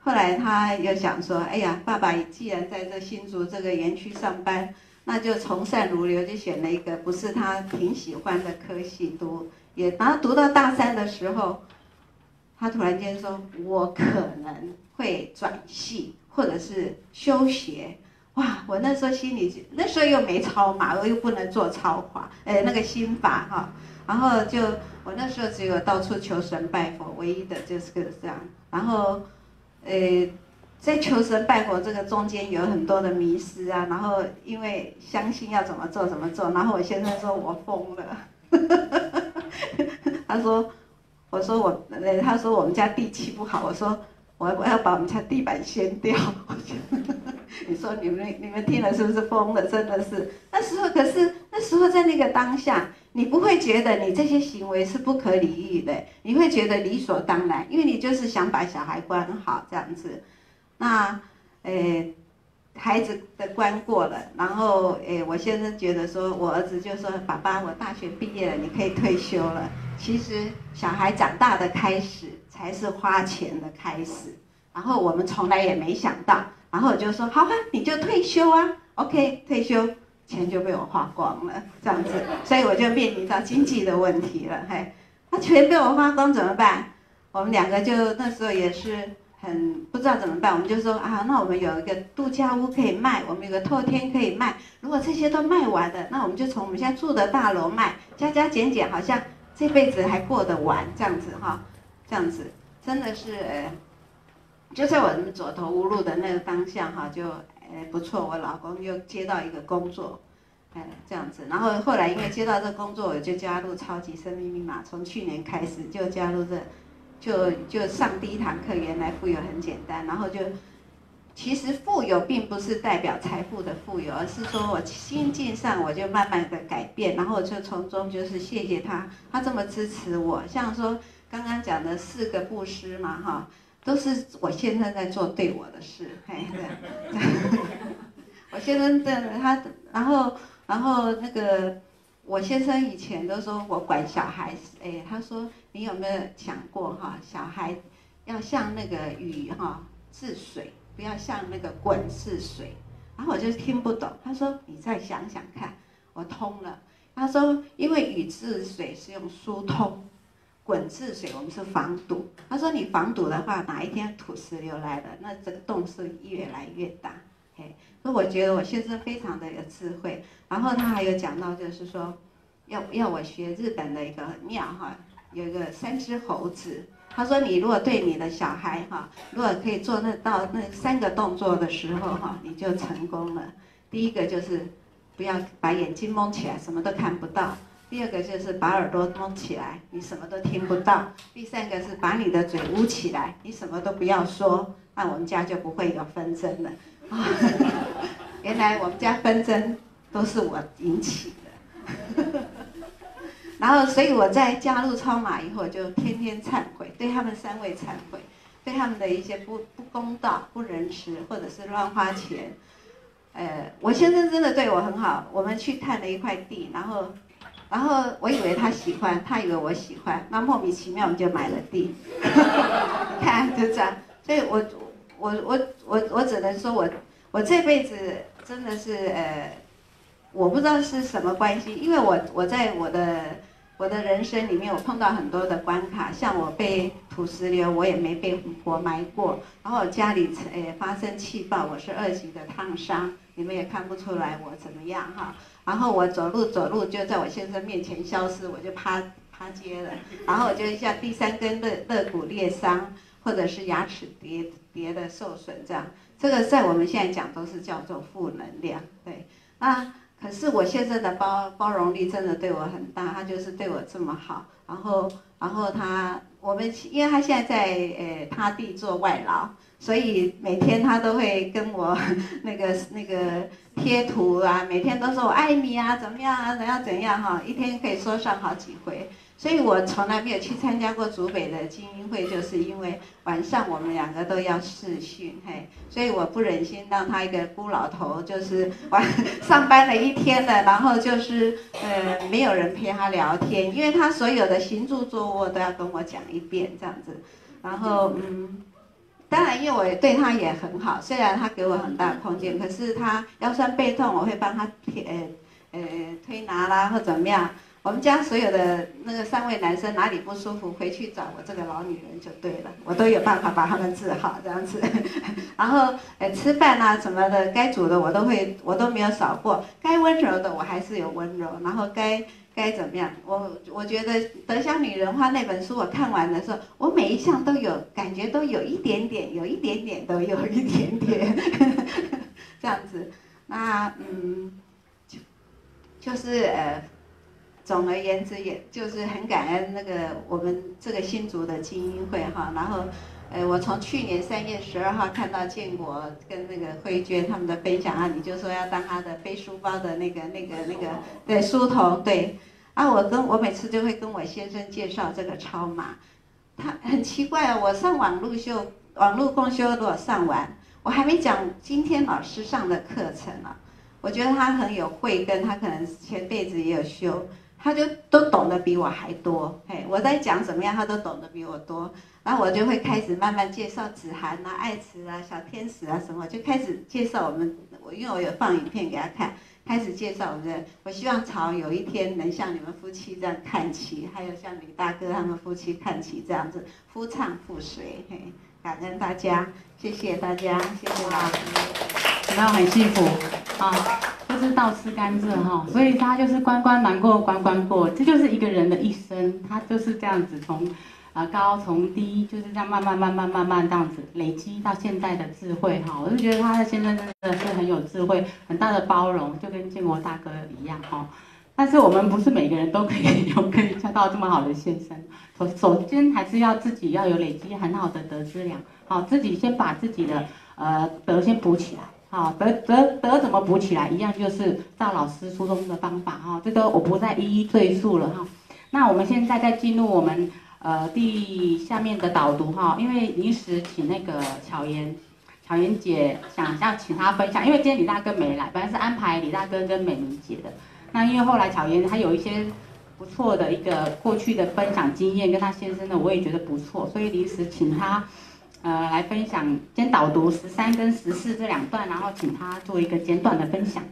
[SPEAKER 11] 后来他又想说，哎呀，爸爸既然在这新竹这个园区上班，那就从善如流，就选了一个不是他挺喜欢的科系读，然后读到大3的时候，他突然间说，我可能会转系或者是休学。哇，我那时候心里，那时候又没超马，我又不能做超法，那个心法哈，然后就我那时候只有到处求神拜佛，唯一的就是这样。然后，在求神拜佛这个中间有很多的迷失啊，然后因为相信要怎么做怎么做，然后我先生说我疯了，他说我们家地气不好，我说我要把我们家地板掀掉。你说你们听了是不是疯了？真的是可是那时候在那个当下，你不会觉得你这些行为是不可理喻的，你会觉得理所当然，因为你就是想把小孩管好这样子。那孩子的关过了，然后我先生觉得说，我儿子就说，爸爸，我大学毕业了，你可以退休了。其实小孩长大的开始才是花钱的开始，然后我们从来也没想到。然后我就说，好啊，你就退休啊 ，OK， 退休，钱就被我花光了，这样子，所以我就面临到经济的问题了，嘿，那钱被我花光怎么办？我们两个就那时候也是很不知道怎么办，我们就说啊，那我们有一个度假屋可以卖，我们有个透天可以卖，如果这些都卖完了，那我们就从我们现在住的大楼卖，加加减减，好像这辈子还过得完，这样子哈，这样子真的是就在我们走投无路的那个当下哈，就不错，我老公又接到一个工作，这样子，然后后来因为接到这个工作，我就加入超级生命密码，从去年开始就加入就上第一堂课，原来富有很简单，然后其实富有并不是代表财富的富有，而是说我心境上我就慢慢的改变，然后我就从中就是谢谢他这么支持我，像说刚刚讲的4个布施嘛哈。都是我先生在做对我的事，嘿，对，我先生他，然后那个我先生以前都说我管小孩，他说你有没有想过哈，小孩要像那个雨哈治水，不要像那个滚治水，然后我就听不懂，他说你再想想看，我通了，他说因为雨治水是用疏通。滚治水，我们是防堵。他说你防堵的话，哪一天土石流来了，那这个洞是越来越大。嘿，所以我觉得我先生非常的有智慧。然后他还有讲到，就是说要我学日本的一个庙哈，有一个3只猴子。他说你如果对你的小孩哈，如果可以做到那3个动作的时候哈，你就成功了。第一个就是不要把眼睛蒙起来，什么都看不到。第2个就是把耳朵蒙起来，你什么都听不到。第3个是把你的嘴捂起来，你什么都不要说，那我们家就不会有纷争了。原来我们家纷争都是我引起的。然后，所以我在加入超马以后，就天天忏悔，对他们3位忏悔，对他们的一些不公道、不仁慈，或者是乱花钱。我先生真的对我很好，我们去看了一块地，然后我以为他喜欢，他以为我喜欢，那莫名其妙我们就买了地，看就这样。所以我只能说我这辈子真的是我不知道是什么关系，因为我在我的人生里面，我碰到很多的关卡，像我被土石流，我也没被活埋过，然后我家里发生气爆，我是2级的烫伤，你们也看不出来我怎么样哈。然后我走路就在我先生面前消失，我就趴街了。然后我就像第3根肋骨裂伤，或者是牙齿跌的受损这样。这个在我们现在讲都是叫做负能量，对。可是我先生的包容力真的对我很大，他就是对我这么好。然后因为他现在在他地做外劳。所以每天他都会跟我那个贴图啊，每天都说我爱你啊，怎么样啊，怎样哈，一天可以说上好几回。所以我从来没有去参加过竹北的精英会，就是因为晚上我们2个都要视讯，嘿，所以我不忍心让他一个孤老头，就是上班了一天了，然后就是没有人陪他聊天，因为他所有的行住坐卧都要跟我讲一遍这样子，然后当然，因为我对他也很好，虽然他给我很大空间，可是他腰酸背痛，我会帮他推拿啦或怎么样。我们家所有的那个3位男生哪里不舒服，回去找我这个老女人就对了，我都有办法把他们治好这样子。然后吃饭啊什么的，该煮的我都没有少过，该温柔的我还是有温柔，然后该怎么样？我觉得《德香女人花》那本书我看完的时候，我每一项都有感觉，都有一点点，都有一点点这样子。那就是总而言之，也就是很感恩那个我们这个新竹的精英会哈。然后我从去年3月12号看到建国跟那个慧娟他们的分享啊，你就说要当他的背书包的那个对书童对啊，我每次就会跟我先生介绍这个超马，他很奇怪啊，我上网络共修如果上完，我还没讲今天老师上的课程啊，我觉得他很有慧根，他可能前辈子也有修，他就都懂得比我还多，我在讲什么样，他都懂得比我多。然后我就会开始慢慢介绍子涵啊、爱慈啊、小天使啊什么，就开始介绍因为我有放影片给他看，开始介绍我希望朝有一天能像你们夫妻这样看齐，还有像李大哥他们夫妻看齐这样子，夫唱妇随，感恩大家，谢谢大家，谢谢老师。
[SPEAKER 1] 然后很幸福啊，就是倒吃甘蔗哈，所以他就是关关难过关关过，这就是一个人的一生，他就是这样子从高从低，就是这样慢慢这样子累积到现在的智慧哈。我就觉得他的先生真的是很有智慧，很大的包容，就跟建国大哥一样哈。但是我们不是每个人都可以交到这么好的先生，首先还是要自己要有累积很好的德资粮，好，自己先把自己的德先补起来。好，德怎么补起来？一样就是照老师书中的方法哈，这个我不再一一赘述了哈。那我们现在再进入我们下面的导读哈，因为临时请那个巧妍姐想要请她分享，因为今天李大哥没来，本来是安排李大哥跟美明姐的，那因为后来巧妍她有一些不错的一个过去的分享经验，跟她先生的我也觉得不错，所以临时请她。来分享，先导读13跟14这2段，然后请他做一个简短的分享。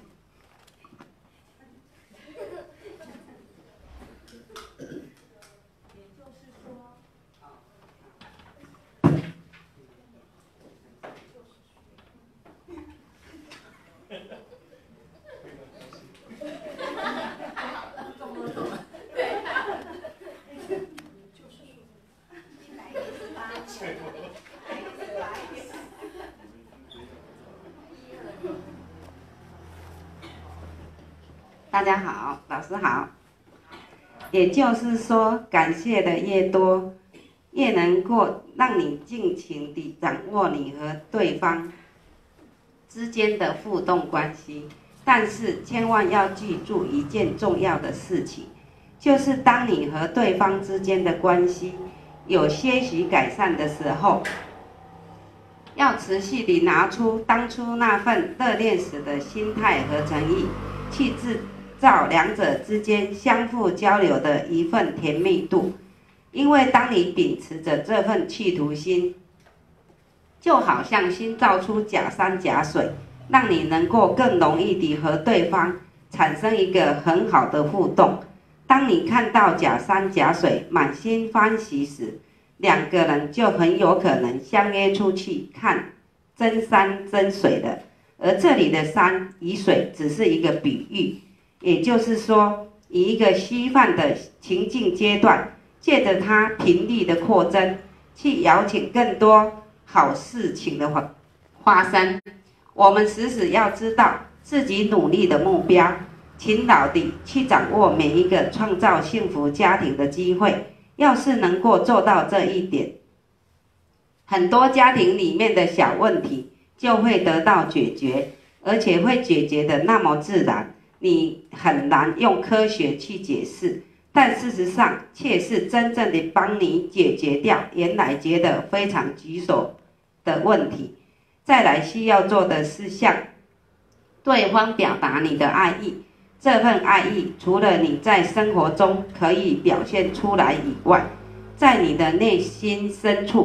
[SPEAKER 12] 大家好，老师好。也就是说，感谢的越多，越能够让你尽情地掌握你和对方之间的互动关系。但是千万要记住一件重要的事情，就是当你和对方之间的关系有些许改善的时候，要持续地拿出当初那份热恋时的心态和诚意，去制造两者之间相互交流的一份甜蜜度。因为当你秉持着这份企图心，就好像新造出假山假水，让你能够更容易地和对方产生一个很好的互动。当你看到假山假水满心欢喜时，两个人就很有可能相约出去看真山真水的。而这里的山与水只是一个比喻，也就是说，以一个虚幻的情境阶段，借着它频率的扩增，去邀请更多好事情的发生。我们时时要知道自己努力的目标，勤劳地去掌握每一个创造幸福家庭的机会。要是能够做到这一点，很多家庭里面的小问题就会得到解决，而且会解决的那么自然，你很难用科学去解释，但事实上却是真正的帮你解决掉原来觉得非常棘手的问题。再来需要做的是向对方表达你的爱意，这份爱意除了你在生活中可以表现出来以外，在你的内心深处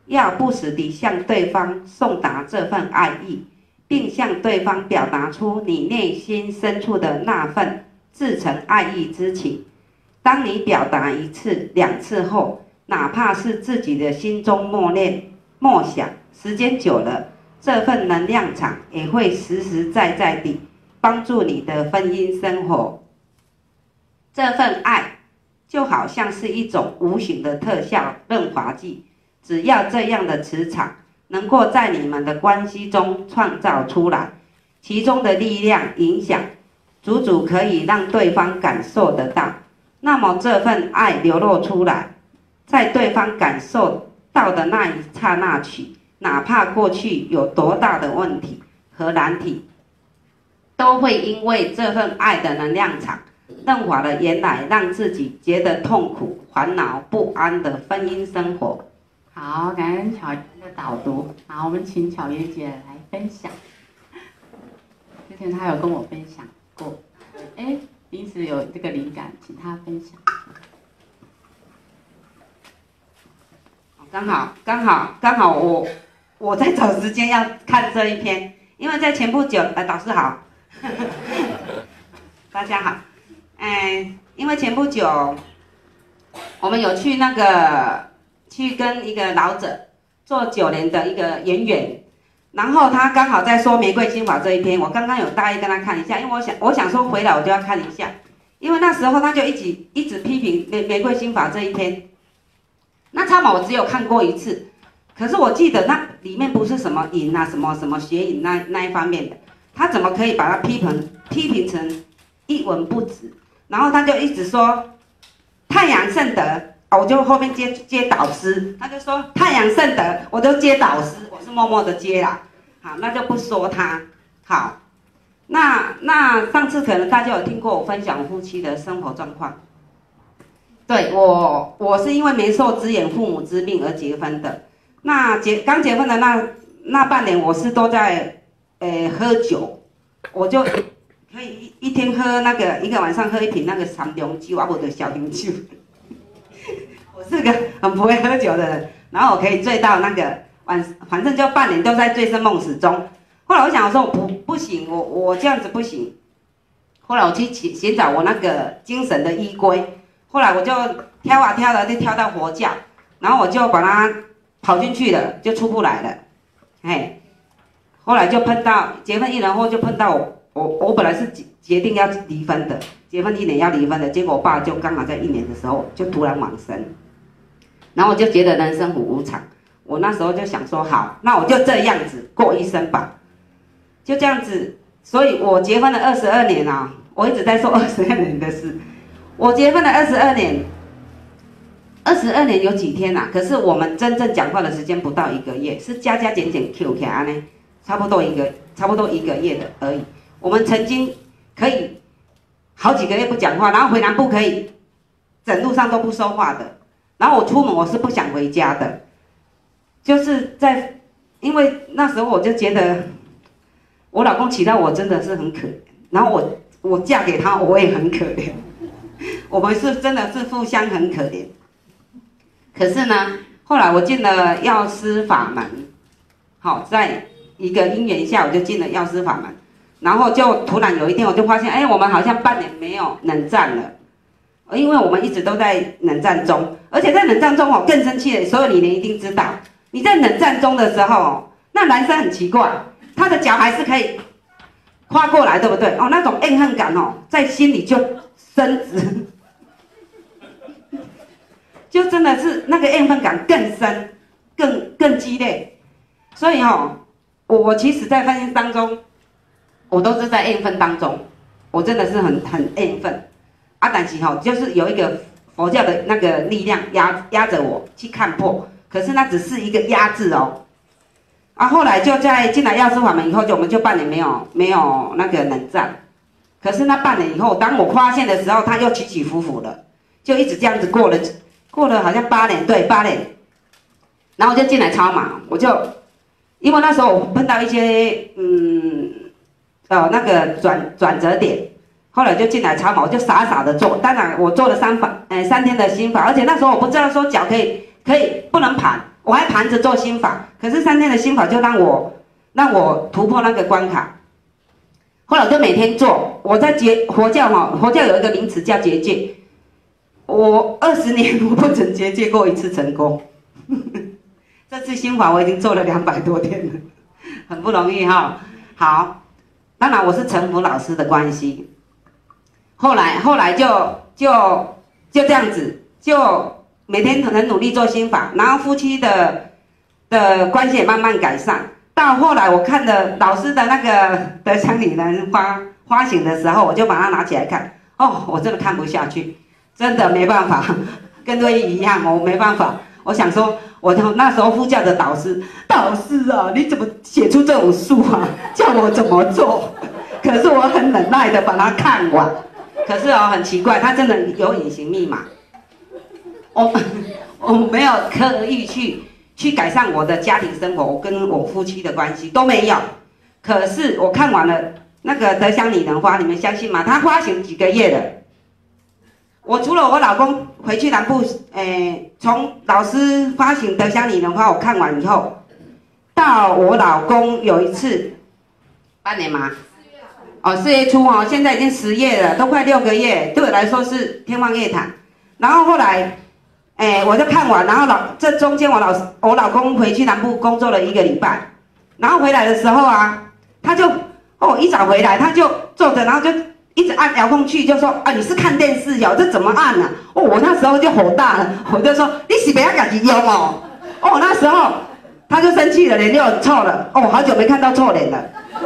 [SPEAKER 12] 要不时地向对方送达这份爱意，并向对方表达出你内心深处的那份至诚爱意之情。当你表达1次、2次后，哪怕是自己的心中默念、默想，时间久了，这份能量场也会实实在在地帮助你的婚姻生活。这份爱就好像是一种无形的特效润滑剂，只要这样的磁场能够在你们的关系中创造出来，其中的力量影响足足可以让对方感受得到。那么这份爱流露出来，在对方感受到的那一刹那起，哪怕过去有多大的问题和难题，都会因为这份爱的能量场润滑了原来让自己觉得痛苦、烦恼、不安的婚姻生活。
[SPEAKER 1] 好，感恩巧妍的导读。好，我们请巧妍姐来分享。之前她有跟我分享过，临时有这个灵感，请她分享。
[SPEAKER 12] 刚好我在找时间要看这一篇，因为在前不久，导师好，大家好，因为前不久我们有去去跟一个老者做9年的一个演员，然后他刚好在说玫瑰心法这一篇，我刚刚有大意跟他看一下，因为我想说回来我就要看一下，因为那时候他就一直批评玫瑰心法这一篇。那超马我只有看过1次，可是我记得那里面不是什么淫啊，什么邪淫那一方面的，他怎么可以把它批评成一文不值？然后他就一直说太阳圣德，我就后面接导师，他就说太阳圣德，我就接导师，我是默默的接啦。好，那就不说他。好，那上次可能大家有听过我分享夫妻的生活状况。对，我是因为媒妁之言、父母之命而结婚的。那刚结婚的那半年，我是都在喝酒，我就可以一天喝一个晚上喝1瓶3龙酒啊，或者小型酒。我是个很不会喝酒的人，然后我可以醉到反正就半年都在醉生梦死中。后来我想说不行，我这样子不行。后来我去寻找我精神的依归。后来我就挑啊挑的，就挑到佛教，然后我就把它跑进去了，就出不来了，后来就碰到结婚1年后就碰到我本来是决定要离婚的，结婚1年要离婚的，结果我爸就刚好在1年的时候就突然往生，然后我就觉得人生无常，我那时候就想说好，那我就这样子过一生吧，就这样子，所以我结婚了22年啊，我一直在说22年的事。我结婚了22年，22年有几天可是我们真正讲话的时间不到1个月，是加减 Q 起来呢，差不多一个月的而已。我们曾经可以好几个月不讲话，然后回南部可以整路上都不说话的。然后我出门我是不想回家的，就是因为那时候我就觉得我老公娶到我真的是很可怜，然后我嫁给他我也很可怜。我们真的是互相很可怜，可是呢，后来我进了药师法门，好，在一个因缘下我就进了药师法门，然后就突然有一天我就发现，我们好像半年没有冷战了，因为我们一直都在冷战中，而且在冷战中更生气的，所有你一定知道，你在冷战中的时候，那男生很奇怪，他的脚还是可以跨过来，对不对？那种怨恨感在心里就升值。就真的是那个怨恨感更深，更激烈，所以我其实在婚姻当中，我都是在怨恨当中，我真的是很怨恨，但是就是有一个佛教的力量压着我去看破，可是那只是一个压制后来就在进来药师法门以后，我们就半年没有冷战，可是那半年以后，当我发现的时候，他又起起伏伏的，就一直这样子过了好像8年，对8年，然后我就进来超马，因为那时候我碰到一些转折点，后来就进来超马，我就傻傻的做，当然我做了3天的心法，而且那时候我不知道说脚可以不能盘， 我还盘着做心法，可是3天的心法就让我突破那个关卡。后来我就每天做，我在佛教有一个名词叫结界，我20年我不曾结界过1次成功。这次心法我已经做了200多天了，很不容易哈。好，当然我是陈福老师的关系，后来就这样子，就每天很努力做心法，然后夫妻的关系也慢慢改善。到后来我看了老师的那个德香女人花型的时候，我就把它拿起来看，哦，我真的看不下去，真的没办法，跟瑞一样，我没办法。我想说，我那时候副教的导师啊，你怎么写出这种书啊？叫我怎么做？可是我很忍耐的把它看完。可是很奇怪，它真的有隐形密码。我没有刻意去改善我的家庭生活，我跟我夫妻的关系都没有。可是我看完了那个德香女人花，你们相信吗？它发行几个月了。我除了我老公回去南部，从老师发行德香女人花我看完以后，到我老公有一次半年嘛，4月初现在已经10月了，都快6个月，对我来说是天方夜谭。然后后来，我就看完，然后这中间我老公回去南部工作了1个礼拜，然后回来的时候啊，他就一早回来他就坐着，然后就一直按遥控器，就说啊你是看电视哟，这怎么按呢？我那时候就火大了，我就说你是不要自己用哦。那时候他就生气了，脸就很臭了，好久没看到臭脸了。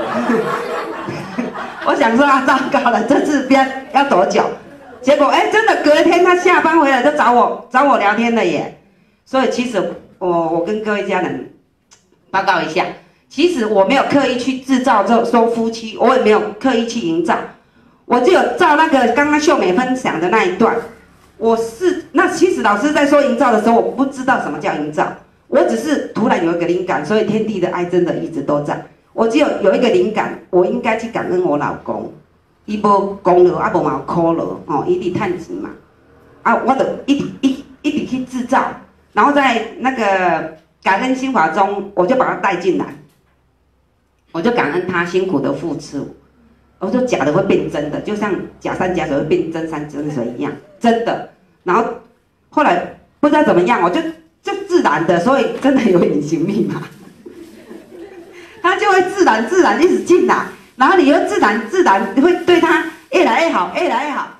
[SPEAKER 12] 我想说糟糕了，这次要多久？结果真的隔天他下班回来就找我聊天了耶。所以其实我跟各位家人报告一下，其实我没有刻意去制造这说夫妻，我也没有刻意去营造，我只有照那个刚刚秀美分享的那一段。其实老师在说营造的时候，我不知道什么叫营造，我只是突然有一个灵感，所以天地的爱真的一直都在。我只有一个灵感，我应该去感恩我老公。伊无功劳，无嘛有苦劳，伊伫趁钱嘛，我就一直去制造，然后在那个感恩心法中，我就把它带进来，我就感恩他辛苦的付出，我说假的会变真的，就像假山假水会变真山真水一样，真的。然后后来不知道怎么样，我就自然的，所以真的有隐形密码，它就会自然一直进来。然后你又自然会对他越来越好，越来越好，